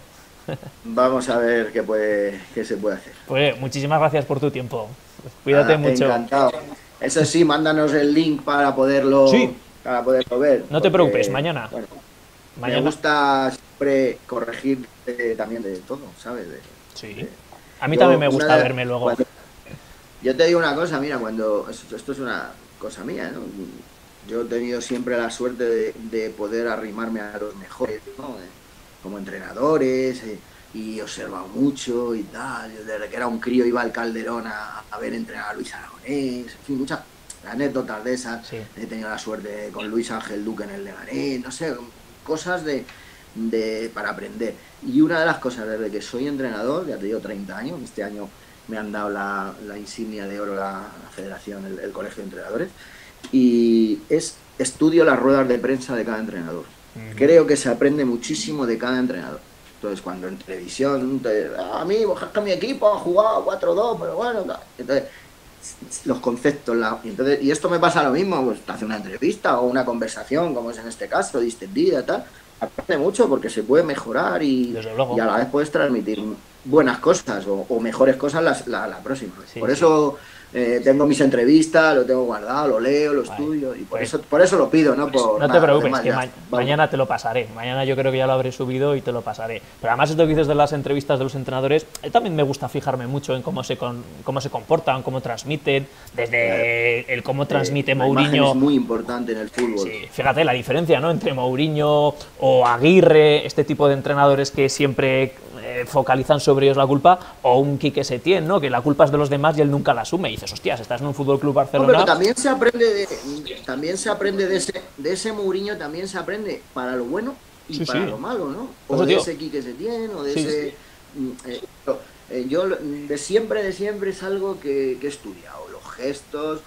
vamos a ver qué puede, qué se puede hacer. Pues muchísimas gracias por tu tiempo. Cuídate Nada, mucho. encantado. Eso sí, mándanos el link para poderlo, Sí, para poderlo ver, no te preocupes, porque mañana. bueno, me Mañana. gusta siempre corregir eh, también de todo, ¿sabes? De- Sí. de- A mí también yo, me una gusta de- verme luego. cuando- yo te digo una cosa, mira, cuando esto, esto es una cosa mía, ¿no? Yo he tenido siempre la suerte de, de poder arrimarme a los mejores, ¿no? De- como entrenadores, eh, y he observado mucho y tal. Yo desde que era un crío iba al Calderón a, a ver entrenar a Luis Aragonés, en fin, muchas anécdotas de esas. Sí. He tenido la suerte con Luis Ángel Duque en el Leganés, no sé, cosas de, de para aprender. Y una de las cosas desde que soy entrenador, ya te digo treinta años, este año me han dado la, la insignia de oro la, la federación, el, el colegio de entrenadores, y es estudio las ruedas de prensa de cada entrenador. Creo que se aprende muchísimo de cada entrenador. Entonces, cuando en televisión, te, a mí, pues, es que mi equipo ha jugado cuatro dos, pero bueno, tal. Entonces, los conceptos, la, y, entonces, y esto me pasa lo mismo, pues te hace una entrevista o una conversación, como es en este caso, distendida, tal, aprende mucho porque se puede mejorar y, Desde luego. y a la vez puedes transmitir buenas cosas o, o mejores cosas las, la, la próxima vez. Sí, Por sí. eso eh, tengo mis entrevistas, lo tengo guardado, lo leo, lo Vale. estudio y por Pues eso por eso lo pido, no por no te nada, preocupes, además, que ya, ma- vamos. mañana te lo pasaré. Mañana yo creo que ya lo habré subido y te lo pasaré. Pero además esto que dices de las entrevistas de los entrenadores, eh, también me gusta fijarme mucho en cómo se con- cómo se comportan, cómo transmiten, desde el cómo transmite Eh, la imagen Mourinho. es muy importante en el fútbol. Sí, fíjate la diferencia, ¿no? Entre Mourinho o Aguirre, este tipo de entrenadores que siempre eh, focalizan sobre ellos la culpa, o un Quique Setién, ¿no? Que la culpa es de los demás y él nunca la asume. Y dices, hostias, estás en un Fútbol Club No, Barcelona. pero también se aprende de, también se aprende de ese, de ese Mourinho, también se aprende para lo bueno y Sí, para sí. lo malo, ¿no? Por O eso, de tío. ese Quique Setién, o de Sí, ese... mm, eh, pero, eh, yo lo- de siempre, de siempre es algo que, que he estudiado. Los gestos,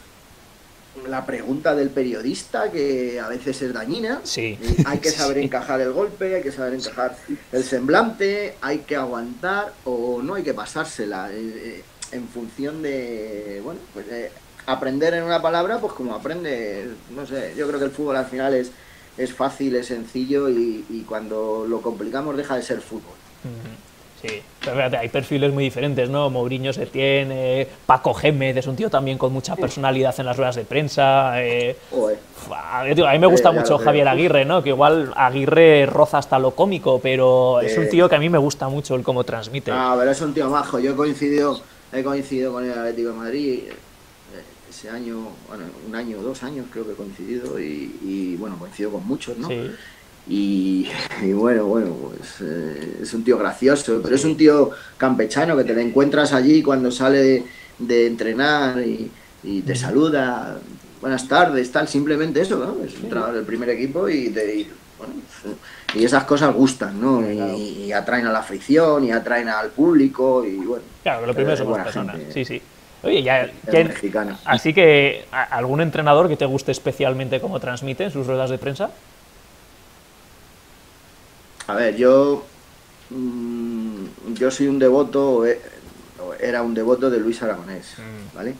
la pregunta del periodista, que a veces es dañina. Sí. Eh, hay que saber Sí. encajar el golpe, hay que saber encajar el semblante, hay que aguantar o no hay que pasársela. eh, eh, en función de, bueno, pues eh, aprender en una palabra, pues como aprende, no sé, yo creo que el fútbol al final es, es fácil, es sencillo y, y cuando lo complicamos deja de ser fútbol. Ujú. Sí, pero fíjate, hay perfiles muy diferentes, ¿no? Mourinho se tiene, Paco Gémez es un tío también con mucha personalidad en las ruedas de prensa. Eh, Joder. a mí a mí me gusta Eh, ya mucho lo creo. Javier Aguirre, ¿no? Que igual Aguirre roza hasta lo cómico, pero es un Eh. tío que a mí me gusta mucho el cómo transmite. Ah, pero es un tío majo. Yo he coincidido, he coincidido con el Atlético de Madrid eh, ese año, bueno, un año o dos años creo que he coincidido y, y, bueno, coincido con muchos, ¿no? Sí, Y, y bueno, bueno, pues eh, es un tío gracioso, pero es un tío campechano que te lo encuentras allí cuando sale de, de entrenar y, y te saluda, buenas tardes, tal, simplemente eso, ¿no? Es entrenador del primer equipo y, te, y, bueno, y esas cosas gustan, ¿no? Claro. Y, y atraen a la afición y atraen al público y bueno. claro, que lo primero es somos buena personas. gente, Sí, sí. Oye, ya, es ¿quién- mexicana. así que, ¿a- ¿algún entrenador que te guste especialmente cómo transmite en sus ruedas de prensa? A ver, yo mm, yo soy un devoto, o e- o era un devoto de Luis Aragonés, Mm. ¿vale?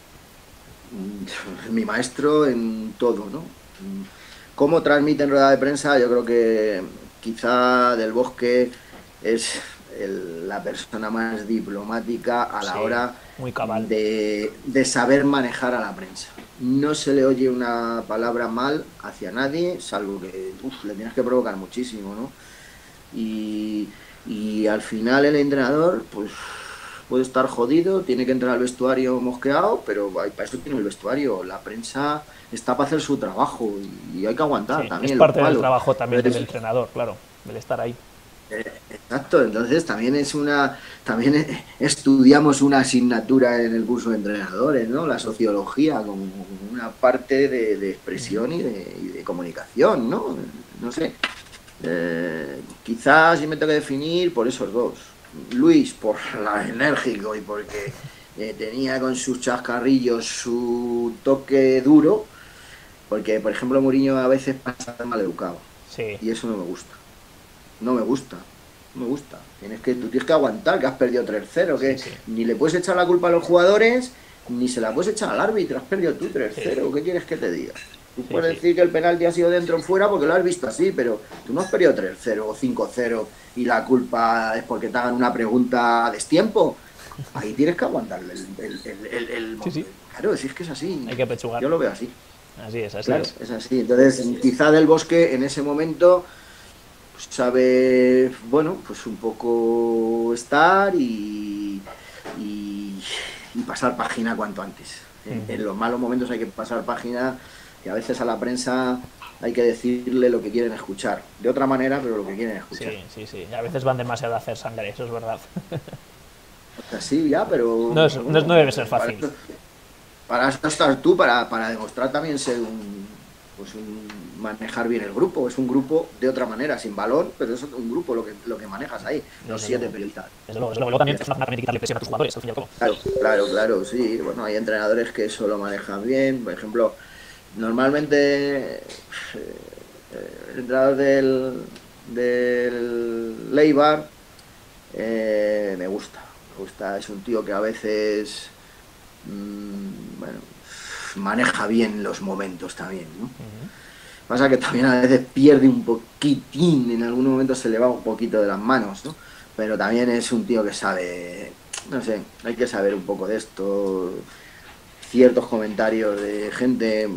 Mm, Mi maestro en todo, ¿no? Mm, ¿Cómo transmite en rueda de prensa? Yo creo que quizá Del Bosque es el- la persona más diplomática a la Sí, hora muy cabal. de, de saber manejar a la prensa. No se le oye una palabra mal hacia nadie, salvo que uf, le tienes que provocar muchísimo, ¿no? Y, y al final el entrenador, pues puede estar jodido, tiene que entrar al vestuario mosqueado, pero ay, para eso tiene el vestuario. La prensa está para hacer su trabajo y, y hay que aguantar Sí, también es los parte del palos. trabajo también del Entonces, entrenador, claro, del estar ahí. exacto, entonces también es una, también e- estudiamos una asignatura en el curso de entrenadores, ¿no? La sociología como una parte de, de expresión y de, y de comunicación, ¿no? No sé. Eh, quizás si me tengo que definir por esos dos. Luis por la enérgico y porque eh, tenía con sus chascarrillos su toque duro, porque por ejemplo Mourinho a veces pasa mal educado Sí. y eso no me gusta. No me gusta. No me gusta. Tienes que, tú tienes que aguantar que has perdido tres cero, que Sí, sí. ni le puedes echar la culpa a los jugadores, ni se la puedes echar al árbitro. Has perdido tú tres cero. Sí. ¿Qué quieres que te diga? Tú Sí, puedes sí. decir que el penalti ha sido dentro o fuera porque lo has visto así, pero tú no has perdido tres cero o cinco cero y la culpa es porque te hagan una pregunta a destiempo. Ahí tienes que aguantarle el, el, el, el, el- Sí, sí. Claro, si es que es así. Hay que pechugar. Yo lo veo así. Así es, así Claro, es. es así. Entonces, quizá Del Bosque en ese momento pues, sabe, bueno, pues un poco estar y, y, y pasar página cuanto antes. En, Ujú. en los malos momentos hay que pasar página, que a veces a la prensa hay que decirle lo que quieren escuchar. De otra manera, pero lo que quieren escuchar. Sí, sí, sí. A veces van demasiado a hacer sangre, eso es verdad. O sea, sí, ya, pero... No, es- no, bueno, es- no debe ser para fácil. eso, para eso estás tú, para, para demostrar también ser un, pues un manejar bien el grupo. Es un grupo de otra manera, sin valor, pero es un grupo lo que, lo que manejas ahí, los Desde siete luego. periodistas. Desde luego, desde luego. Luego también es una forma también de quitarle presión a tus jugadores, al fin y al cabo. Claro, claro, claro, sí. Bueno, hay entrenadores que eso lo manejan bien. Por ejemplo, normalmente eh, el entrenador del, del Leibar eh, me gusta. Me gusta, es un tío que a veces mmm, bueno, maneja bien los momentos también, ¿no? Ujú. Pasa que también a veces pierde un poquitín, en algún momento se le va un poquito de las manos, ¿no? Pero también es un tío que sabe, no sé, hay que saber un poco de esto, ciertos comentarios de gente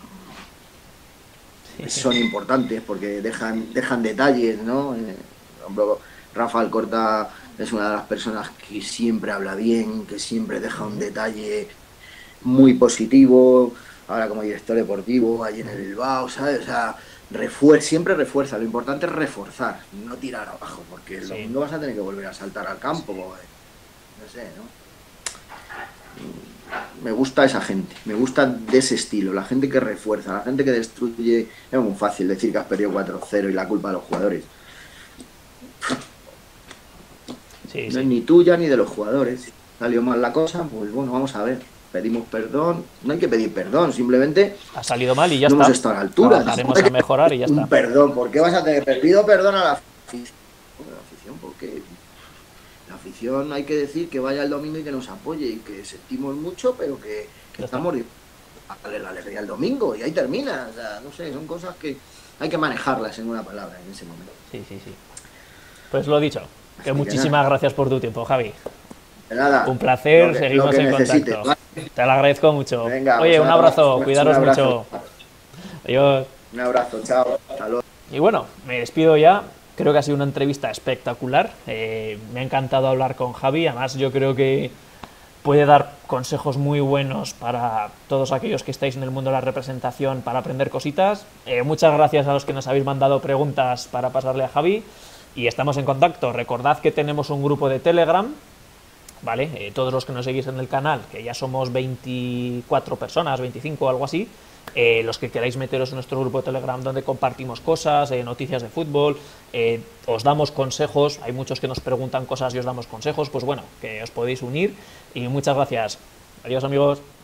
son importantes porque dejan, dejan detalles, ¿no? Eh, por ejemplo, Rafa Alcorta es una de las personas que siempre habla bien, que siempre deja un Ujú. detalle muy positivo, ahora como director deportivo, allí en el Ujú. Bilbao, ¿sabes? O sea, refuer siempre refuerza, lo importante es reforzar, no tirar abajo, porque el Sí. domingo vas a tener que volver a saltar al campo, eh, no sé, ¿no? Me gusta esa gente, me gusta de ese estilo, la gente que refuerza, la gente que destruye. Es muy fácil decir que has perdido cuatro cero y la culpa de los jugadores. Sí, No es sí. ni tuya ni de los jugadores. Salió mal la cosa, pues bueno, vamos a ver. Pedimos perdón, no hay que pedir perdón, simplemente Ha salido mal y ya no hemos está. estado a la altura. Trabajaremos a mejorar y ya Un está. perdón, ¿por qué vas a tener? Pido perdón a la afición. La afición, porque la afición hay que decir que vaya el domingo y que nos apoye y que sentimos mucho, pero que, que Ya está. estamos a darle la alegría el domingo y ahí termina. O sea, no sé, son cosas que hay que manejarlas en una palabra en ese momento. Sí, sí, sí. Pues lo dicho. Que Así que muchísimas nada, gracias por tu tiempo, Javi. de nada, Un lo placer, que, lo seguimos que en necesites, contacto. ¿vale? Te lo agradezco mucho. Venga, Oye, pues un un abrazo, abrazo, cuidaros un abrazo, mucho. Adiós. un abrazo, chao, hasta luego. Y bueno, me despido ya. Creo que ha sido una entrevista espectacular. Eh, me ha encantado hablar con Javi. Además, yo creo que puede dar consejos muy buenos para todos aquellos que estáis en el mundo de la representación para aprender cositas. Eh, muchas gracias a los que nos habéis mandado preguntas para pasarle a Javi. Y estamos en contacto. Recordad que tenemos un grupo de Telegram, ¿vale? Eh, todos los que nos seguís en el canal, que ya somos veinticuatro personas, veinticinco o algo así, eh, los que queráis meteros en nuestro grupo de Telegram donde compartimos cosas, eh, noticias de fútbol, eh, os damos consejos, hay muchos que nos preguntan cosas y os damos consejos, pues bueno, que os podéis unir y muchas gracias. Adiós amigos.